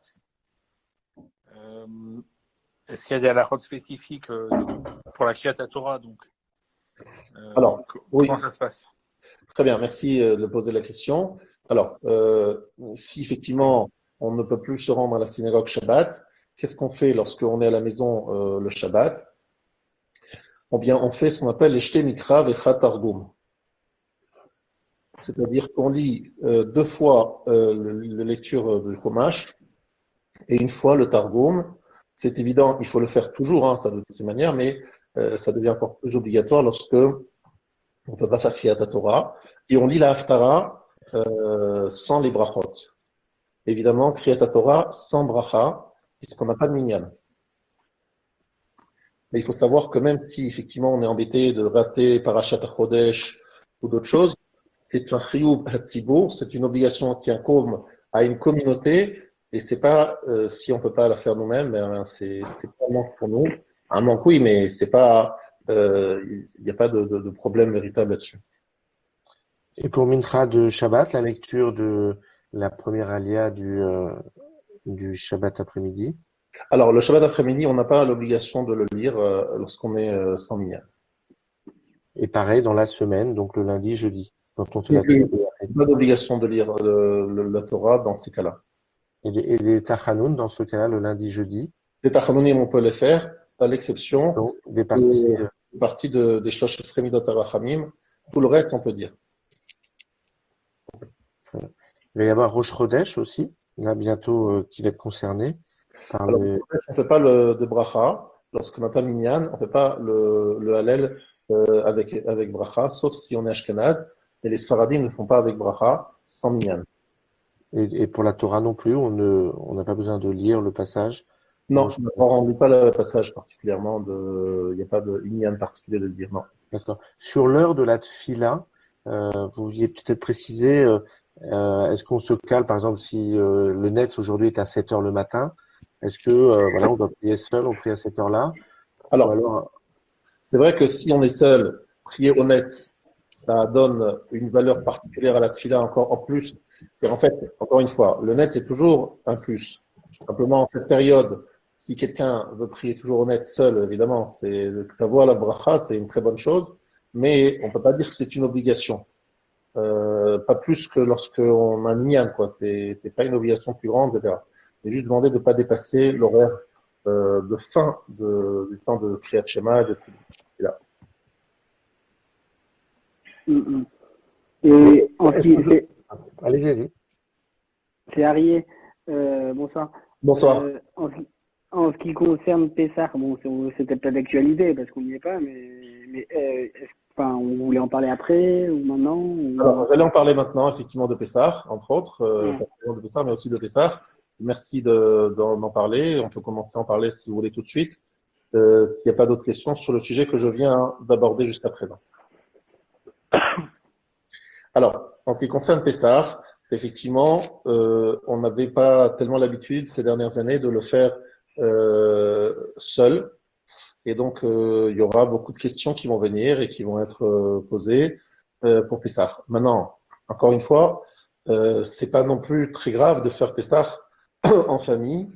est-ce qu'il y a des halakhot spécifiques pour la Kriyat Torah donc Alors, comment ça se passe? Très bien, merci de poser la question. Alors, si effectivement on ne peut plus se rendre à la synagogue Shabbat, qu'est-ce qu'on fait lorsqu'on est à la maison le Shabbat? Eh bien, on fait ce qu'on appelle les Shte Mikra Vechat Targum. C'est-à-dire qu'on lit 2 fois la lecture du Chumash et une fois le Targum. C'est évident, il faut le faire toujours, hein, ça de toute manière, mais ça devient encore plus obligatoire lorsque on ne peut pas faire Kriyat Torah. Et on lit la Haftara sans les brachot. Évidemment, Kriyat Torah sans bracha, puisqu'on n'a pas de minyan. Mais il faut savoir que même si effectivement on est embêté de rater Parashat HaChodesh ou d'autres choses, c'est un chiyuv hatzibur, c'est une obligation qui incombe à une communauté, et c'est pas si on peut pas la faire nous-mêmes, c'est pas un manque pour nous. Un manque, oui, mais c'est pas, il n'y a pas de problème véritable là-dessus. Et pour Mincha de Shabbat, la lecture de la première alia du Shabbat après-midi. Alors, le Shabbat après-midi, on n'a pas l'obligation de le lire lorsqu'on est sans minyan. Et pareil dans la semaine, donc le lundi, jeudi, quand on fait la Oui, tefila. pas d'obligation de lire la Torah dans ces cas-là. Et les Tachanoun, dans ce cas-là, le lundi, jeudi. Les Tachanounim, on peut les faire, à l'exception Donc, des parties. des parties des Shlosh Esrei Midot HaRachamim. Tout le reste, on peut dire. Il va y avoir Rosh Chodesh aussi, là bientôt, qui va être concerné par Alors, le. on ne fait pas de bracha. Lorsqu'on n'a pas minyan, on ne fait pas le hallel avec bracha, sauf si on est ashkenaz. Et les Sfaradim ne font pas avec bracha, sans minyan. Et pour la Torah non plus, on n'a pas besoin de lire le passage. Non, Rosh Chodesh. on ne lit pas le passage particulièrement il n'y a pas de minyan particulier de le dire, non. D'accord. Sur l'heure de la tefila, vous vouliez peut-être préciser, est-ce qu'on se cale, par exemple, si le net aujourd'hui est à 7 heures le matin, est-ce que voilà, on doit prier seul, on prie à cette heure-là, ou Alors, alors c'est vrai que si on est seul, prier honnête, ça donne une valeur particulière à la tefila encore en plus. C'est en fait, encore une fois, le net c'est toujours un plus. Simplement, en cette période, si quelqu'un veut prier toujours honnête seul, évidemment, c'est ta voix la bracha, c'est une très bonne chose, mais on peut pas dire que c'est une obligation. Pas plus que lorsqu'on a un minyan, quoi. C'est pas une obligation plus grande, etc. C'est juste demander de ne pas dépasser l'horaire de fin du temps de Kriyat Shema, de tout. Là. Mm, mm. Et en ce qui, allez-y. c'est Arié, bonsoir. Bonsoir. En ce qui concerne Pessah, bon, c'était pas d'actualité parce qu'on n'y est pas, mais enfin, on voulait en parler après ou maintenant ou... Alors, j'allais en parler maintenant, effectivement, de Pessah, entre autres, Ouais. pas seulement de Pessah, mais aussi de Pessah. Merci d'en parler. On peut commencer à en parler si vous voulez tout de suite, s'il n'y a pas d'autres questions sur le sujet que je viens d'aborder jusqu'à présent. Alors, en ce qui concerne Pessah, effectivement, on n'avait pas tellement l'habitude ces dernières années de le faire seul. Et donc, il y aura beaucoup de questions qui vont venir et qui vont être posées pour Pessah. Maintenant, encore une fois, c'est pas non plus très grave de faire Pessah en famille.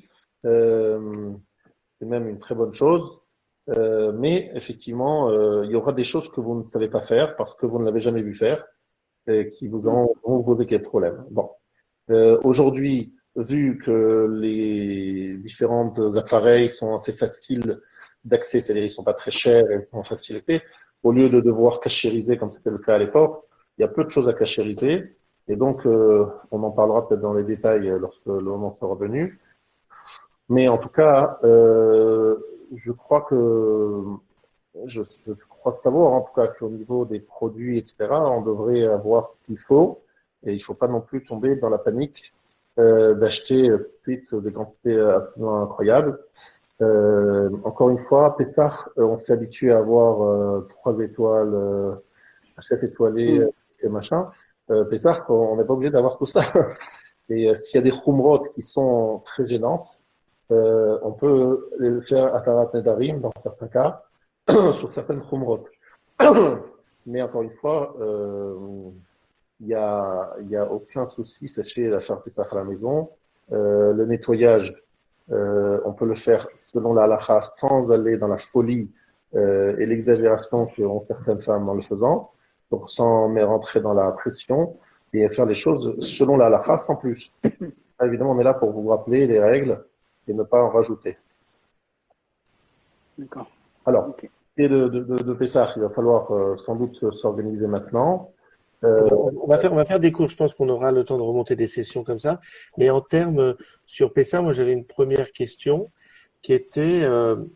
C'est même une très bonne chose. Mais effectivement, il y aura des choses que vous ne savez pas faire parce que vous ne l'avez jamais vu faire et qui vont vous poser quelques problèmes. Bon. Aujourd'hui, vu que les différents appareils sont assez faciles d'accès, c'est-à-dire ils sont pas très chers et ils sont en facilité, au lieu de devoir cachériser comme c'était le cas à l'époque, il y a peu de choses à cachériser. Et donc, on en parlera peut-être dans les détails lorsque le moment sera venu. Mais en tout cas, je crois que je crois savoir en tout cas qu'au niveau des produits, etc., on devrait avoir ce qu'il faut et il faut pas non plus tomber dans la panique d'acheter tout de suite des quantités absolument incroyables. Encore une fois, Pessah, on s'est habitué à avoir 3 étoiles, un chef étoilé et machin. Pessah, on n'est pas obligé d'avoir tout ça. Et s'il y a des khumrot qui sont très gênantes, on peut les faire à Tarat Nedarim dans certains cas, sur certaines khumrot. Mais encore une fois, il y a aucun souci, sachez, la faire Pessah à la maison. Le nettoyage, on peut le faire selon la halakha sans aller dans la folie et l'exagération qu'ont certaines femmes en le faisant, donc sans rentrer dans la pression et faire les choses selon la halakha sans plus. Évidemment, on est là pour vous rappeler les règles et ne pas en rajouter. D'accord. Alors, Ok. et de Pessah, il va falloir sans doute s'organiser maintenant. On va faire des cours, je pense qu'on aura le temps de remonter des sessions comme ça. Mais en termes sur Pessah, moi j'avais une première question qui était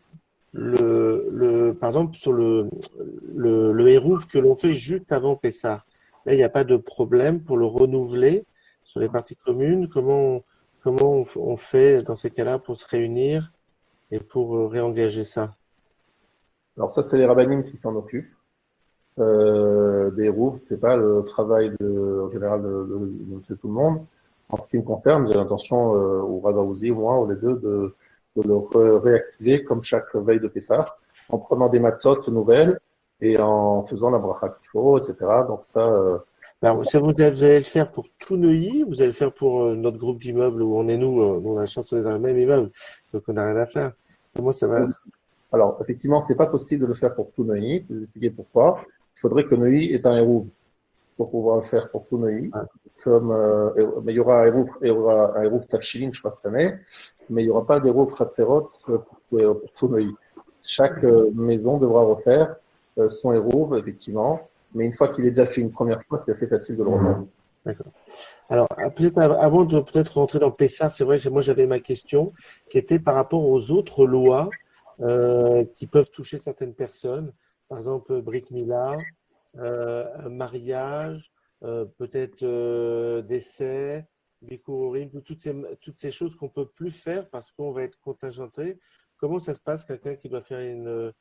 par exemple sur le hérouf que l'on fait juste avant Pessah. Là, il n'y a pas de problème pour le renouveler sur les parties communes. Comment on fait dans ces cas-là pour se réunir et pour réengager ça? Alors ça, c'est les rabbinim qui s'en occupent. Des roues, c'est pas le travail en général de tout le monde. En ce qui me concerne, j'ai l'intention, ou Ravaouzi, moi, ou les deux, de le réactiver comme chaque veille de Pessah, en prenant des matzot nouvelles et en faisant la bracha qu'il faut, etc. Donc ça, Alors, ça, vous allez le faire pour tout Neuilly, vous allez le faire pour notre groupe d'immeubles où on est nous on a la chance d'être dans le même immeuble, donc on n'a rien à faire. Comment ça va? alors effectivement, c'est pas possible de le faire pour tout Neuilly. Je vais vous expliquer pourquoi. Il faudrait que Neuilly ait un hérouv pour pouvoir le faire pour tout Neuilly. Ah. Comme, mais il y aura un hérouv Tafshilin, je crois, cette année, mais il n'y aura pas d'hérouv Hatzerot pour tout Neuilly. Chaque maison devra refaire son hérouv, effectivement, mais une fois qu'il est déjà fait une première fois, c'est assez facile de le refaire. D'accord. Alors, peut-être avant de peut-être rentrer dans Pessah, c'est vrai, moi j'avais ma question qui était par rapport aux autres lois qui peuvent toucher certaines personnes. Par exemple, Brit Mila, un mariage, peut-être décès, Bikurim, toutes ces choses qu'on peut plus faire parce qu'on va être contingenté. Comment ça se passe, quelqu'un qui doit faire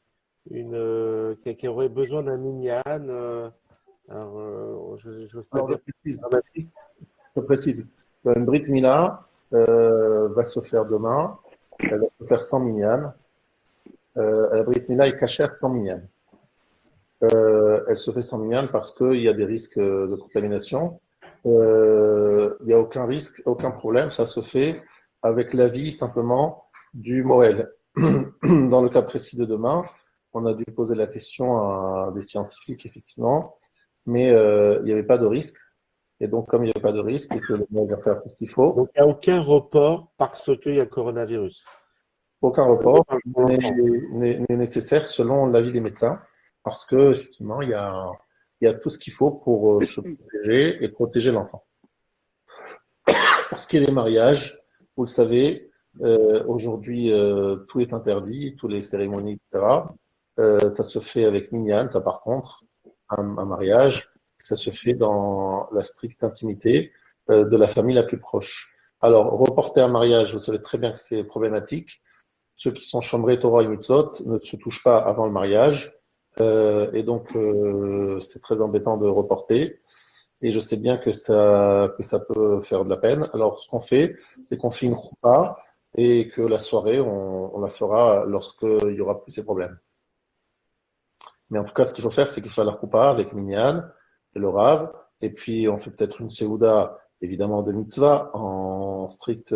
qui aurait besoin d'un minyan alors, je n'ose pas Alors, dire dramatique. je précise. Une Brit Mila va se faire demain. Elle va se faire sans minyan. La Brit Mila est cachère sans minyan. Elle se fait sans minyan parce qu'il y a des risques de contamination. Il n'y a aucun risque, aucun problème. Ça se fait avec l'avis simplement du Moël. Dans le cas précis de demain, on a dû poser la question à des scientifiques, effectivement, mais il n'y avait pas de risque. Et donc, comme il n'y avait pas de risque et que le Moël va faire tout ce qu'il faut. Donc, il n'y a aucun report parce qu'il y a le coronavirus. Aucun report n'est nécessaire selon l'avis des médecins, parce que effectivement, il y a tout ce qu'il faut pour se protéger et protéger l'enfant. Pour ce qui est des mariages, vous le savez, aujourd'hui, tout est interdit, toutes les cérémonies, etc. Ça se fait avec minyan, ça par contre, un mariage, ça se fait dans la stricte intimité de la famille la plus proche. Alors, reporter un mariage, vous savez très bien que c'est problématique. Ceux qui sont chambrés Torah et Mitzvot ne se touchent pas avant le mariage. Et donc, c'est très embêtant de reporter. Et je sais bien que ça peut faire de la peine. Alors, ce qu'on fait, c'est qu'on fait une choupa et que la soirée, on la fera lorsqu'il y aura plus ces problèmes. Mais en tout cas, ce qu'il faut faire, c'est qu'il faut la choupa avec Minyan et le Rav. Et puis, on fait peut-être une Seouda, évidemment, de mitzvah en strict,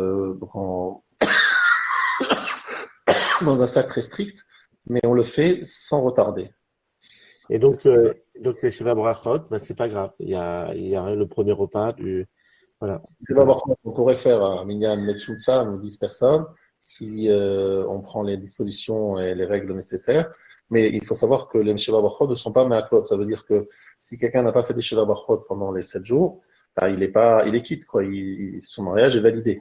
dans un sac très strict, mais on le fait sans retarder. Et donc les Sheva Brachot, c'est pas grave. Il y a le premier repas voilà. On pourrait faire un minyan Metshutsa, nous 10 personnes, si on prend les dispositions et les règles nécessaires. Mais il faut savoir que les Sheva Brachot ne sont pas Me'aklot. Ça veut dire que si quelqu'un n'a pas fait des Sheva Brachot pendant les 7 jours, il est quitte, quoi. Son mariage est validé.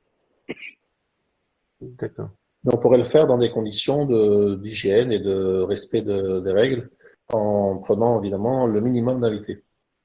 D'accord. Mais on pourrait le faire dans des conditions d'hygiène et de respect des règles, en prenant évidemment le minimum d'invités.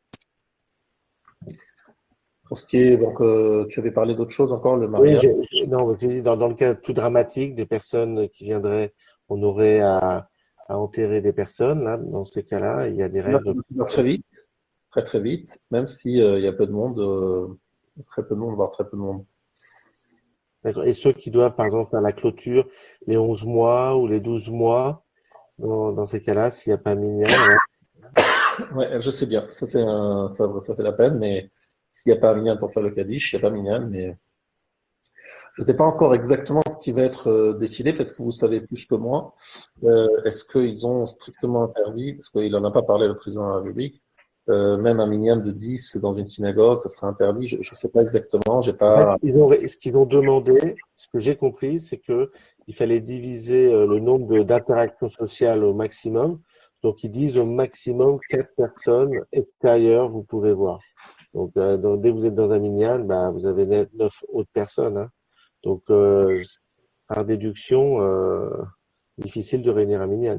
Pour ce qui est, donc, tu avais parlé d'autre chose encore, le mariage. Oui, non, j'ai dit dans le cas plus dramatique, des personnes qui viendraient, on aurait à enterrer des personnes, là, dans ces cas-là, il y a des règles. Très vite, très vite, même si il y a peu de monde, très peu de monde, voire très peu de monde. D'accord. Et ceux qui doivent, par exemple, faire la clôture, les 11 mois ou les 12 mois, dans ces cas-là, s'il n'y a pas minyan, Ouais, je sais bien, ça fait la peine, mais s'il n'y a pas minyan pour faire le Kaddish, il n'y a pas minyan, mais je ne sais pas encore exactement ce qui va être décidé, peut-être que vous savez plus que moi. Est-ce qu'ils ont strictement interdit, parce qu'il n'en a pas parlé le président de la République, même un minyan de 10 dans une synagogue, ça serait interdit, je ne sais pas exactement, j'ai pas... ce qu'ils ont demandé, ce que j'ai compris, c'est que il fallait diviser le nombre d'interactions sociales au maximum. Donc, ils disent au maximum 4 personnes extérieures, vous pouvez voir. Donc, dès que vous êtes dans un minyan, vous avez 9 autres personnes. Hein. Donc, par déduction, difficile de réunir un minyan.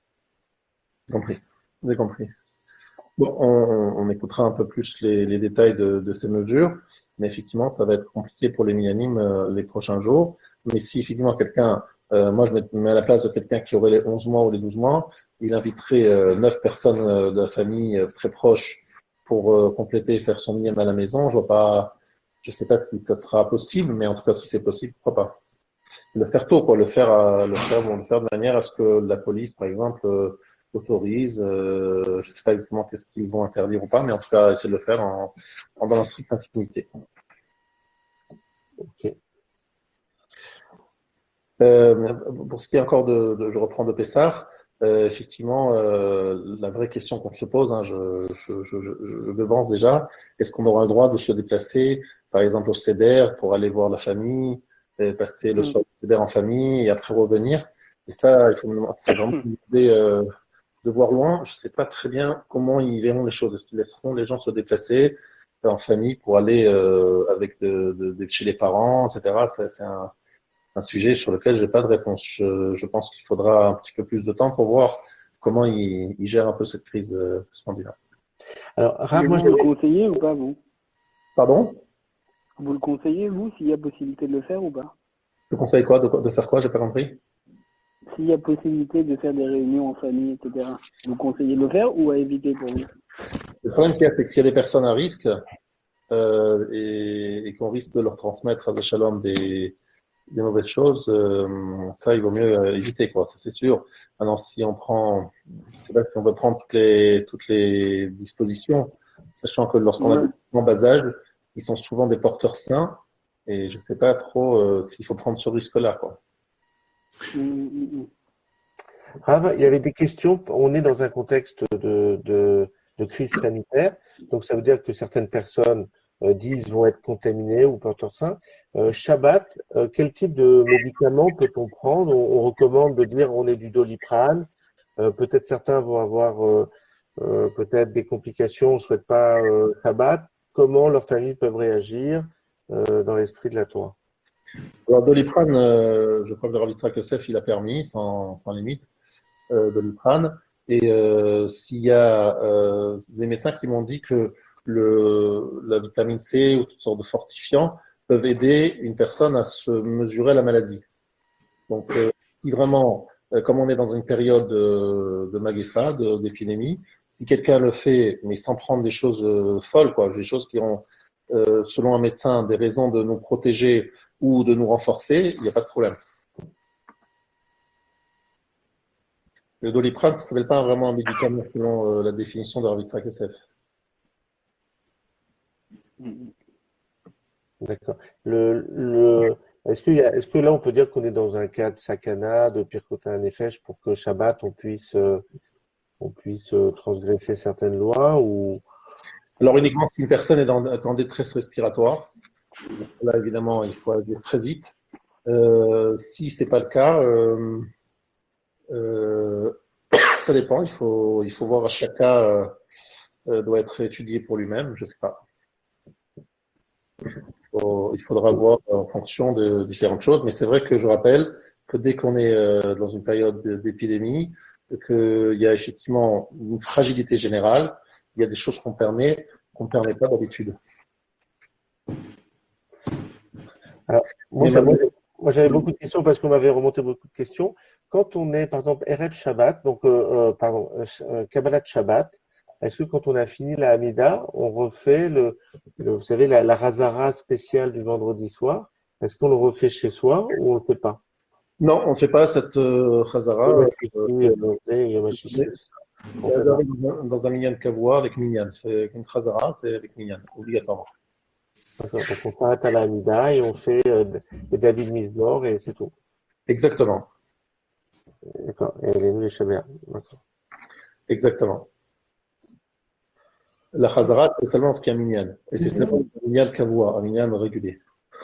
J'ai compris. Bon, on écoutera un peu plus les détails de ces mesures, mais effectivement, ça va être compliqué pour les minyanim les prochains jours. Mais si effectivement quelqu'un, moi je me mets à la place de quelqu'un qui aurait les 11 mois ou les 12 mois, il inviterait 9 personnes de la famille très proches pour compléter et faire son minyan à la maison. Je sais pas si ça sera possible, mais en tout cas si c'est possible, pourquoi pas. le faire tôt, quoi, le faire de manière à ce que la police, par exemple, autorise. Je sais pas exactement qu'est-ce qu'ils vont interdire ou pas, mais en tout cas, essayer de le faire dans la stricte intimité. Ok. Pour ce qui est encore je reprends de Pessar, effectivement, la vraie question qu'on se pose, hein, je devance déjà, est-ce qu'on aura le droit de se déplacer, par exemple au CEDER, pour aller voir la famille, passer le soir au CEDER en famille et après revenir? Et ça, c'est vraiment une idée de voir loin. Je sais pas très bien comment ils verront les choses. Est-ce qu'ils laisseront les gens se déplacer en famille pour aller avec chez les parents, etc. C'est un sujet sur lequel j'ai pas de réponse. Je pense qu'il faudra un petit peu plus de temps pour voir comment ils gèrent un peu cette crise scandinave. Alors, Rav, Mais moi, vous le conseillez ou pas, vous? Pardon? Vous le conseillez, vous, s'il y a possibilité de le faire ou pas? Je conseille quoi? De faire quoi? J'ai pas compris. S'il y a possibilité de faire des réunions en famille, etc., vous conseillez de le faire ou à éviter pour vous? Le problème qu'il y a, c'est que s'il y a des personnes à risque et qu'on risque de leur transmettre à la Shalom des mauvaises choses, ça, il vaut mieux éviter, quoi. Ça, c'est sûr. Maintenant, si on prend, je sais pas si on veut prendre toutes les dispositions, sachant que lorsqu'on a des enfants en bas âge, ils sont souvent des porteurs sains, et je sais pas trop s'il faut prendre ce risque-là, quoi. Rav, il y avait des questions. On est dans un contexte de crise sanitaire, donc ça veut dire que certaines personnes disent vont être contaminées ou porteurs sains. Shabbat, quel type de médicaments peut-on prendre? On recommande de dire on est du Doliprane. Peut-être certains vont avoir peut-être des complications. On ne souhaite pas Shabbat. Comment leurs familles peuvent réagir dans l'esprit de la Torah? Alors, Doliprane, je crois que le Rav Yitzhak Yosef, il a permis, sans limite, Doliprane. Et s'il y a des médecins qui m'ont dit que la vitamine C ou toutes sortes de fortifiants peuvent aider une personne à se mesurer la maladie. Donc, si vraiment, comme on est dans une période de magéfa, d'épidémie, si quelqu'un le fait, mais sans prendre des choses folles, quoi, des choses qui ont, selon un médecin, des raisons de nous protéger ou de nous renforcer, il n'y a pas de problème. Le Doliprane, ça ne s'appelle pas vraiment un médicament selon la définition de Rav Yitzhak Yosef. D'accord. Est-ce que là, on peut dire qu'on est dans un cas de sakana, de pirkota nefesh, pour que Shabbat, on puisse transgresser certaines lois ou... Alors uniquement si une personne est en détresse respiratoire, là évidemment il faut agir très vite. Si c'est pas le cas, ça dépend. Il faut voir à chaque cas doit être étudié pour lui-même. Je sais pas. Il faudra voir en fonction de différentes choses. Mais c'est vrai que je rappelle que dès qu'on est dans une période d'épidémie, qu'il y a effectivement une fragilité générale, il y a des choses qu'on ne permet pas d'habitude. Alors, moi, j'avais beaucoup de questions parce qu'on m'avait remonté beaucoup de questions. Quand on est, par exemple, Erev Shabbat, donc, Kabbalat Shabbat, est-ce que quand on a fini la Hamida, on refait vous savez, la Hazara spéciale du vendredi soir? Est-ce qu'on le refait chez soi ou on le fait pas? Non, on ne fait pas cette Chazara. Dans un minyan kavua avec minyan. C'est une Chazara, c'est avec minyan, obligatoirement. D'accord. Donc on s'arrête à la Hamida et on fait le David Mizmor et c'est tout. Exactement. D'accord. Et les Shaber. D'accord. Exactement. La Chazara, c'est seulement ce qu'il y a minyan. Et c'est seulement un minyan kavua, un minyan régulier.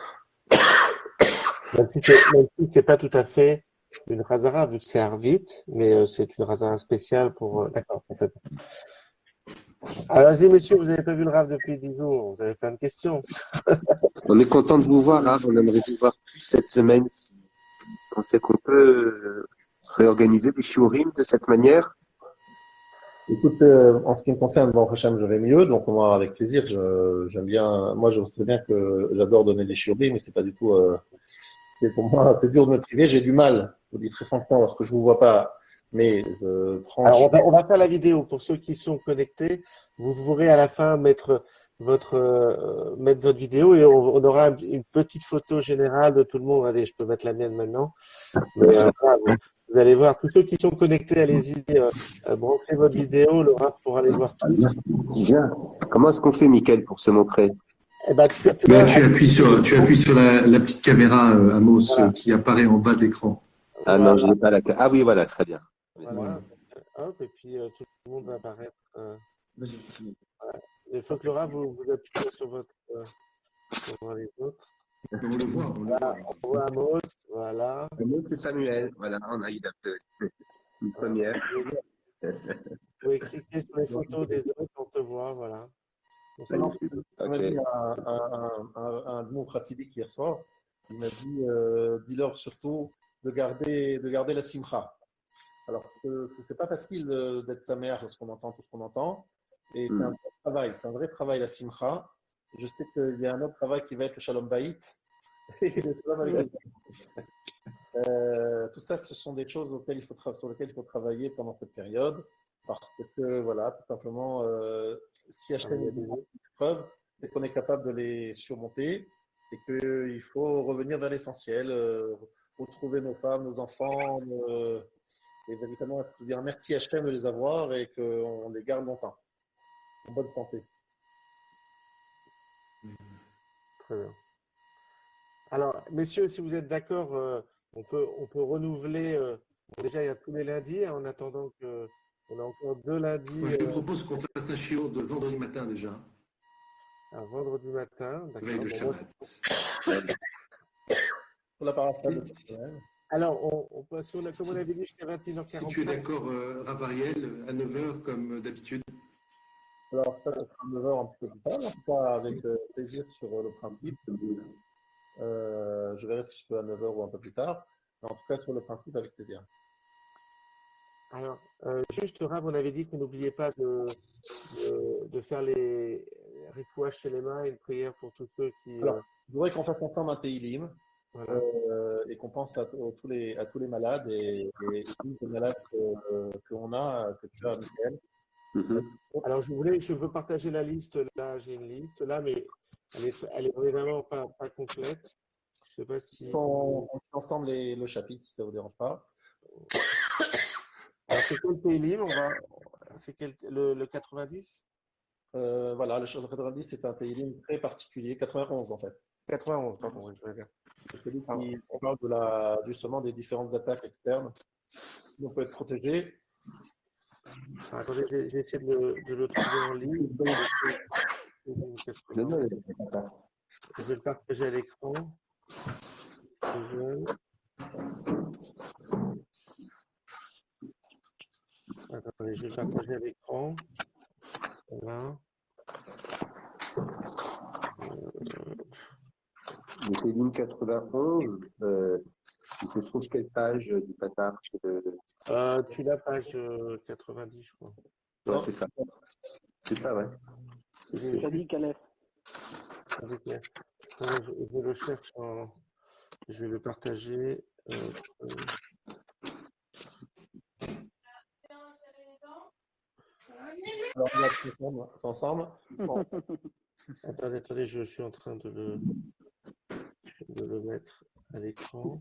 Même si c'est pas tout à fait une Hazara, vu que c'est Arvit, mais c'est une Hazara spéciale pour. D'accord, en fait. Alors, messieurs, vous n'avez pas vu le Rav depuis 10 jours, vous avez plein de questions. On est content de vous voir, Rav. On aimerait vous voir plus cette semaine. On sait qu'on peut réorganiser des shiurim de cette manière. Écoute, en ce qui me concerne, bon, Hachem, je vais mieux, donc moi, avec plaisir, j'aime bien. Moi, je sais bien que j'adore donner des shiurim, mais c'est pas du tout. Pour moi, c'est dur de me priver. J'ai du mal, je vous dis très franchement, lorsque je vous vois pas. Mais Alors, on va faire la vidéo pour ceux qui sont connectés. Vous pourrez à la fin mettre mettre votre vidéo et on aura une petite photo générale de tout le monde. Allez, je peux mettre la mienne maintenant. Mais voilà, vous allez voir, tous ceux qui sont connectés, allez-y, branchez votre vidéo, Laura pourra les voir tous. Bien. Comment est-ce qu'on fait, Mickaël, pour se montrer? Eh ben, tu Là, vois, tu appuies sur la petite caméra, Amos, Voilà. qui apparaît en bas de l'écran. Ah non, je n'ai pas la. Ah oui, voilà, très bien. Voilà. Hop, et puis tout le monde va apparaître. Voilà. Il faut que Laura, vous appuyez sur votre. Pour voir les autres. On le voit. On voit Amos, voilà. Moi, c'est Samuel. Voilà, on a eu une première. Vous pouvez cliquer sur les photos des autres, on te voit, voilà. Magnifique. On m'a Ok. dit un de nos chassidiques hier soir, il m'a dit, dis-leur surtout de garder la simcha. Alors que c'est pas facile d'être sa mère lorsqu'on entend tout ce qu'on entend. Et c'est un vrai travail, c'est un vrai travail la simcha. Je sais qu'il y a un autre travail qui va être le shalom bayit. Et le shalom avec tout ça, ce sont des choses sur lesquelles il faut travailler pendant cette période. Parce que, voilà, tout simplement, si Hachem est des épreuves, c'est qu'on est capable de les surmonter et qu'il faut revenir vers l'essentiel, retrouver nos femmes, nos enfants, et véritablement dire merci Hachem de les avoir et qu'on les garde longtemps, en bonne santé. Très bien. Alors, messieurs, si vous êtes d'accord, on peut renouveler. Déjà, il y a tous les lundis, en attendant que. On a encore 2 lundis. Moi, je propose qu'on fasse un chiot de vendredi matin déjà. Un vendredi matin, Veille d'accord. de Shabbat. Pour la paracha de cette semaine. Alors, on passe sur comme on avait dit, jusqu'à Si 21h45. tu es d'accord, Ravariel, à 9h comme d'habitude. Alors, ça sera 9h un petit peu plus tard, en tout cas avec plaisir sur le principe. Je verrai si je peux à 9h ou un peu plus tard. Mais en tout cas, sur le principe, avec plaisir. Alors, juste, Rav, on avait dit qu'on n'oubliait pas de faire les rifouages chez les mains et une prière pour tous ceux qui. Alors, je voudrais qu'on fasse ensemble un Teilim Voilà. et qu'on pense à tous les malades et les malades qu'on a, que tu as, Michael. Alors, je veux partager la liste. Là, j'ai une liste là, mais elle est vraiment pas complète. Je sais pas si. On fait ensemble le chapitre, si ça vous dérange pas. Alors, c'est quel Teilim? C'est le 90? Voilà, le chapitre 90, c'est un Teilim très particulier, 91 en fait. 91, pardon, oui, je vais dire. C'est celui qui parle justement des différentes attaques externes. On peut être protégé. Attendez, j'ai essayé de le trouver en ligne. Je vais le partager à l'écran. Attendez, je vais le partager à l'écran. Voilà. Le Télim 91, il se trouve quelle page du Patar? Tu l'as page 90, je crois. Ouais, c'est ça. C'est ça, ouais. T'as dit Calais. Je le cherche je vais le partager. Alors, on va être ensemble. Bon. Attendez, je suis en train de le mettre à l'écran.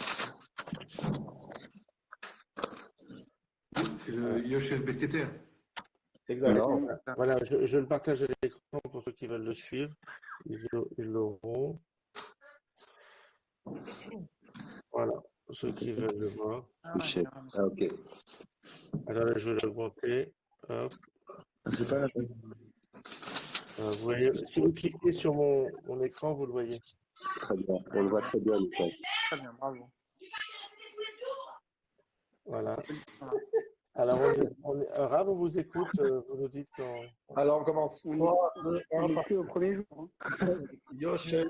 C'est le Yochel Besseter. Exactement. Voilà, je le partage à l'écran pour ceux qui veulent le suivre. Ils l'auront. Voilà, pour ceux qui veulent le voir. Ah, ok. Alors, je vais l'augmenter. Hop. C'est pas la peine. Vous voyez, si vous cliquez sur mon écran, vous le voyez. Très bien. On le voit très bien, Michael. Très bien, bravo. Voilà. Alors, Rav, on vous écoute, vous nous dites quand. Alors, on commence. 3, 2, 1. On est plus au premier jour. Hein. Yoshel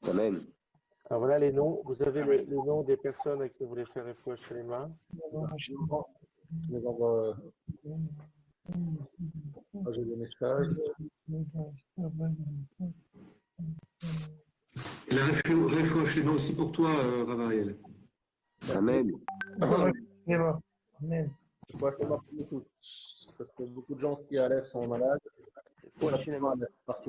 Amen. Alors voilà les noms. Vous avez les noms des personnes à qui vous voulez faire Refoua Shlema. Je les envoie. J'ai des messages. Et la Refoua Shlema aussi pour toi, Rav Ariel. Amen. Amen. Je crois que c'est pour nous tous. Parce que beaucoup de gens qui à l'aise sont malades. Partout.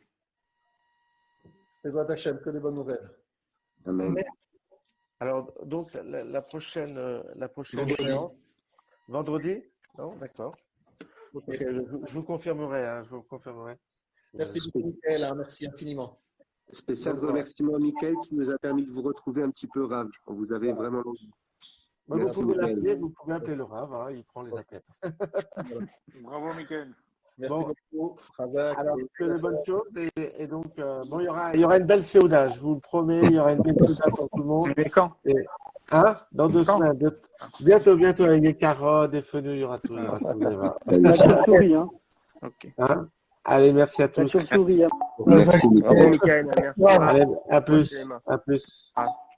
Et toi, Hachem, que des bonnes nouvelles. Amen. Alors donc la prochaine Vendredi. séance, vendredi? Non, d'accord. Ok. Ok, je vous confirmerai, hein, je vous confirmerai. Merci beaucoup, Michael. Hein, merci infiniment. Spécial remerciement à Mickaël qui nous a permis de vous retrouver un petit peu, Rav. Vous avez vraiment l'envie. Vous Merci, pouvez Mickaël. l'appeler, vous pouvez appeler le Rav, hein, il prend les appels. Bravo, Mickaël. Merci Bon. beaucoup. Razak. Alors, que de bonnes choses. Et donc, bon, il y aura une belle séouda, je vous le promets, il y aura une belle séouda pour tout le monde. Vous venez quand? Hein? Dans 2 Quand? semaines. Bientôt, avec des carottes, des fenouils, il y aura tout. Il y aura tout, vous allez voir. La chauve-souris, hein. Ok. Hein? Allez, merci à La tous. chauve-souris, hein. Merci, Bravo, Mickaël. Mickaël. Merci. Allez, à plus. À plus. Ah.